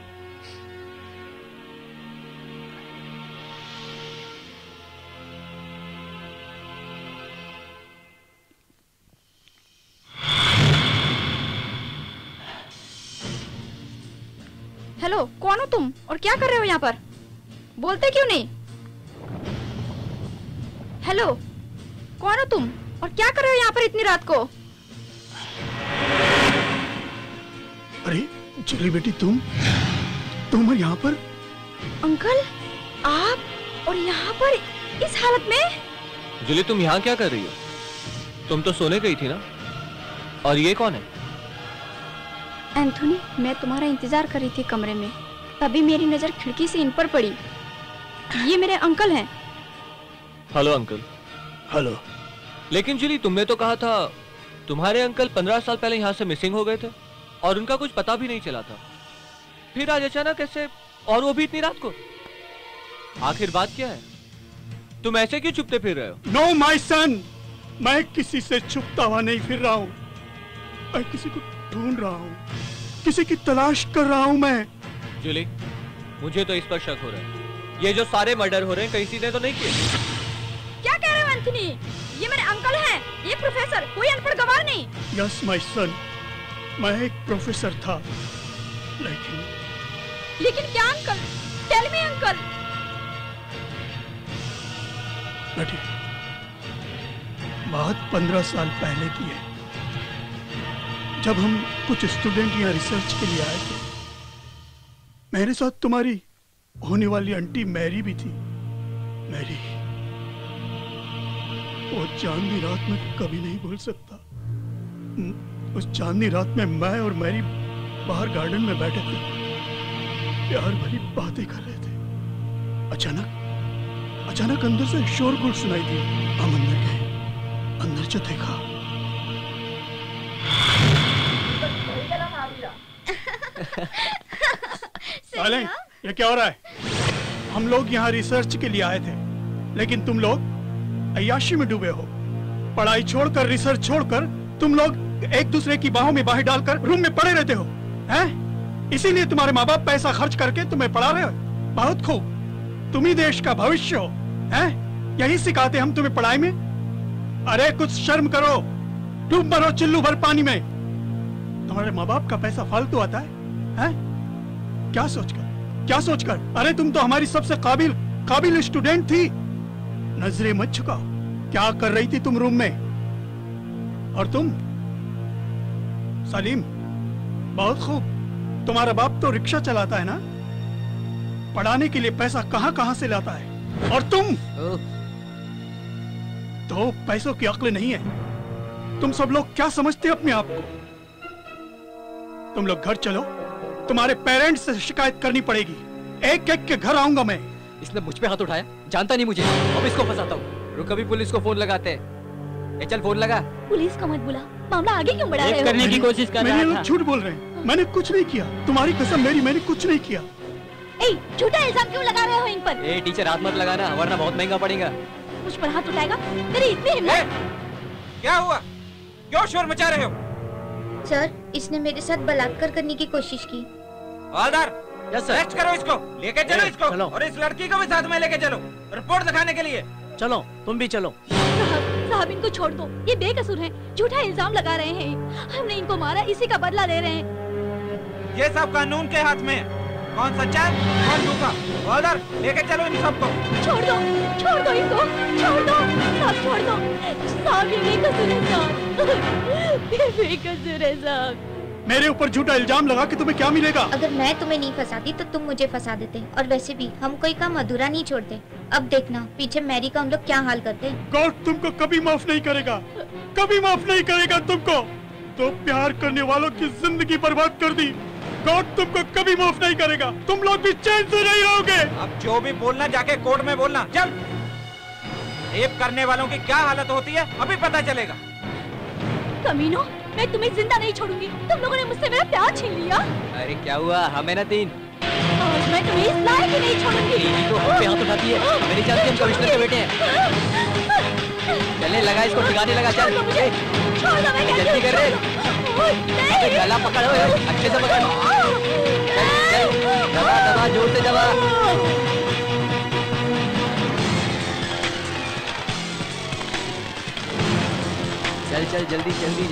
हेलो, कौन हो तुम और क्या कर रहे हो यहाँ पर? बोलते क्यों नहीं? हेलो, कौन हो तुम और क्या कर रहे हो यहाँ पर इतनी रात को? अरे जुली बेटी, तुम और यहाँ पर? अंकल, आप और यहाँ पर इस हालत में? जुली, तुम यहाँ क्या कर रही हो? तुम तो सोने गई थी ना? और ये कौन है? एंथोनी, मैं तुम्हारा इंतजार कर रही थी कमरे में, तभी मेरी नजर खिड़की से इन पर पड़ी। ये मेरे अंकल हैं। Hello uncle. हेलो। लेकिन जुली, तुमने तो कहा था तुम्हारे अंकल 15 साल पहले यहाँ से मिसिंग हो गए थे और उनका कुछ पता भी नहीं चला था। फिर आज अचानक कैसे, और वो भी इतनी रात को? आखिर बात क्या है? तुम ऐसे क्यों छुपते फिर रहे हो? नो माय सन, मैं किसी से छुपता हुआ नहीं फिर रहा हूँ। मैं किसी को ढूंढ रहा हूँ, किसी की तलाश कर रहा हूँ मैं। जूली, मुझे तो इस पर शक हो रहा है। ये जो सारे मर्डर हो रहे हैं, कहीं ने तो नहीं किए? क्या कह रहे हो एंथोनी? ये मेरे अंकल हैं, ये प्रोफेसर, कोई अनपढ़ गवार नहीं। यस माय सन, मैं एक प्रोफेसर था, लेकिन क्या अंकल? Tell me uncle. बेटी, बात 15 साल पहले की है, जब हम कुछ स्टूडेंट यहाँ रिसर्च के लिए आए थे। मेरे साथ तुम्हारी होने वाली आंटी मैरी भी थी। मैरी, वो चांदनी रात में कभी नहीं भूल सकता। उस चांदनी रात में मैं और मैरी बाहर गार्डन में बैठे थे, प्यार भरी बातें कर रहे थे। अचानक अंदर से शोरगुल सुनाई दी। हम अंदर गए, अंदर जो देखा, डालें, ये क्या हो रहा है? हम लोग यहाँ रिसर्च के लिए आए थे, लेकिन तुम लोग अय्याशी में डूबे हो। पढ़ाई छोड़कर, रिसर्च छोड़कर तुम लोग एक दूसरे की बाहों में बाहें डालकर रूम में पड़े रहते हो, हैं? इसीलिए तुम्हारे माँ बाप पैसा खर्च करके तुम्हें पढ़ा रहे हो। बहुत खूब, तुम ही देश का भविष्य हो, हैं? यही सिखाते हम तुम्हें पढ़ाई में। अरे कुछ शर्म करो, डूब मरो चिल्लू भर पानी में। तुम्हारे माँ बाप का पैसा फालतू आता है, हैं? क्या सोचकर? अरे तुम तो हमारी सबसे काबिल स्टूडेंट थी। नजरें मत झुकाओ। क्या कर रही थी तुम रूम में? और तुम सलीम, बहुत खूब, तुम्हारा बाप तो रिक्शा चलाता है ना? पढ़ाने के लिए पैसा कहां से लाता है? और तुम तो पैसों की अक्ल नहीं है। तुम सब लोग क्या समझते हो अपने आप को? तुम लोग घर चलो, तुम्हारे पेरेंट्स से शिकायत करनी पड़ेगी। एक एक के घर आऊंगा मैं। इसने मुझ पे हाथ उठाया, जानता नहीं मुझे, अब इसको फंसाता हूँ। रुक, अभी पुलिस को फोन लगाते हैं। ए चल फोन लगा। पुलिस को मत बुला, मामला आगे क्यों बढ़ा रहे हो? करने की कोशिश कर रहा था। लोग झूठ बोल रहे हैं, मैंने कुछ नहीं किया। तुम्हारी कसम मेरी, मैंने कुछ नहीं किया। झूठा इल्जाम क्यों लगा रहे हो इन पर? टीचर हाथ मत लगाना, वरना बहुत महंगा पड़ेगा। मुझ पर हाथ उठाएगा? तेरी इतनी हिम्मत? क्या हुआ? क्यों शोर मचा रहे हो? सर, इसने मेरे साथ बलात्कार करने की कोशिश की। हवलदार, अरेस्ट करो इसको, लेके चलो इसको, और इस लड़की को भी साथ में लेके चलो, रिपोर्ट दिखाने के लिए। चलो, तुम भी चलो। साहब इनको छोड़ दो, ये बेकसूर हैं, झूठा इल्जाम लगा रहे हैं। हमने इनको मारा, इसी का बदला ले रहे हैं। ये सब कानून के हाथ में है, कौन सच्चा है कौन झूठा। हवलदार, लेके चलो इन सबको। छोड़ दो इनको, छोड़ दो साहब, छोड़ दो साहब, ये बेकसूर है साहब, ये बेकसूर है साहब। मेरे ऊपर झूठा इल्जाम लगा के तुम्हें क्या मिलेगा? अगर मैं तुम्हें नहीं फंसाती तो तुम मुझे फंसा देते, और वैसे भी हम कोई काम अधूरा नहीं छोड़ते। अब देखना पीछे मैरी का हम लोग क्या हाल करते। गॉड तुमको कभी माफ नहीं करेगा, कभी माफ नहीं करेगा तुमको। तो प्यार करने वालों की जिंदगी बर्बाद कर दी। गॉड तुमको कभी माफ नहीं करेगा, तुम लोग भी चैन से नहीं रहोगे। अब जो भी बोलना जाके कोर्ट में बोलना। चल, रेप करने वालों की क्या हालत होती है अभी पता चलेगा। कमीनों, मैं तुम्हें जिंदा नहीं छोड़ूंगी। तुम लोगों ने मुझसे मेरा प्यार छीन लिया। अरे क्या हुआ, हमें ना 3। आज मैं तुम्हें इस लायक ही नहीं छोड़ूंगी। तो हम पे हाथ उठाती है, मेरी जान से हम कमिश्नर के बेटे हैं। चले लगा इसको, ठिकाने लगा। चल जल्दी कर रे, गला पकड़ो, अच्छे से पकड़। दबा जोर से दबा। चल जल्दी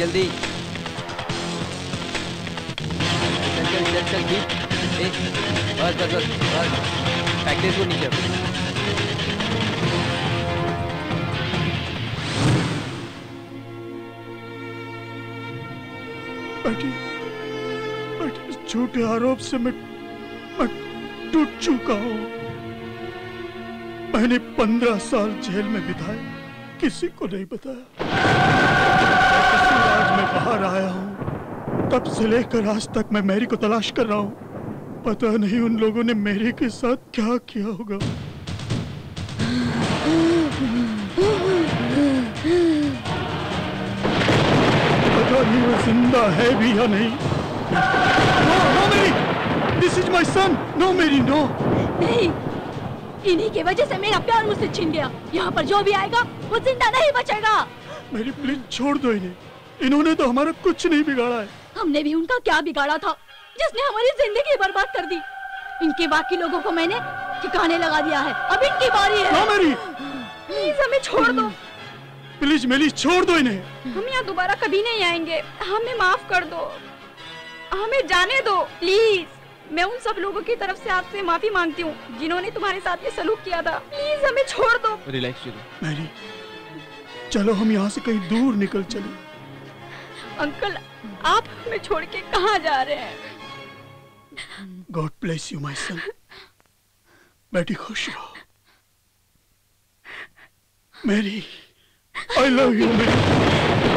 चल ठीक। बस फेंक दे इसको नीचे। इस झूठे आरोप से मैं टूट चुका हूँ। मैंने 15 साल जेल में बिताए, किसी को नहीं बताया। आज मैं बाहर आया हूँ, तब से लेकर आज तक मैं मैरी को तलाश कर रहा हूँ। पता नहीं उन लोगों ने मैरी के साथ क्या किया होगा। पता नहीं वो जिंदा है भी या नहीं। No Mary, this is my son. No Mary, no. नहीं, इन्हीं की वजह से मेरा प्यार मुझसे छीन गया। यहाँ पर जो भी आएगा वो जिंदा नहीं बचेगा। मेरी प्लीज छोड़ दो इन्हें, इन्होंने तो हमारा कुछ नहीं बिगाड़ा है। हमने भी उनका क्या बिगाड़ा था जिसने हमारी जिंदगी बर्बाद कर दी। इनके बाकी लोगों को मैंने ठिकाने लगा दिया है, अब इनकी बारी है। नो मैरी, प्लीज हमें छोड़ दो। प्लीज मेरी छोड़ दो इन्हें। हम यहाँ दोबारा कभी नहीं आएंगे, हमें माफ कर दो, हमें जाने दो प्लीज। मैं उन सब लोगों की तरफ से आपसे माफी मांगती हूँ जिन्होंने तुम्हारे साथ ये सलूक किया था। प्लीज हमें छोड़ दो। रिलैक्स मैरी, चलो हम यहाँ से कहीं दूर निकल चले। अंकल, आप हमें छोड़ के कहाँ जा रहे हैं? God bless you my son. बेटी खुश रहो। Mary, I love you Mary.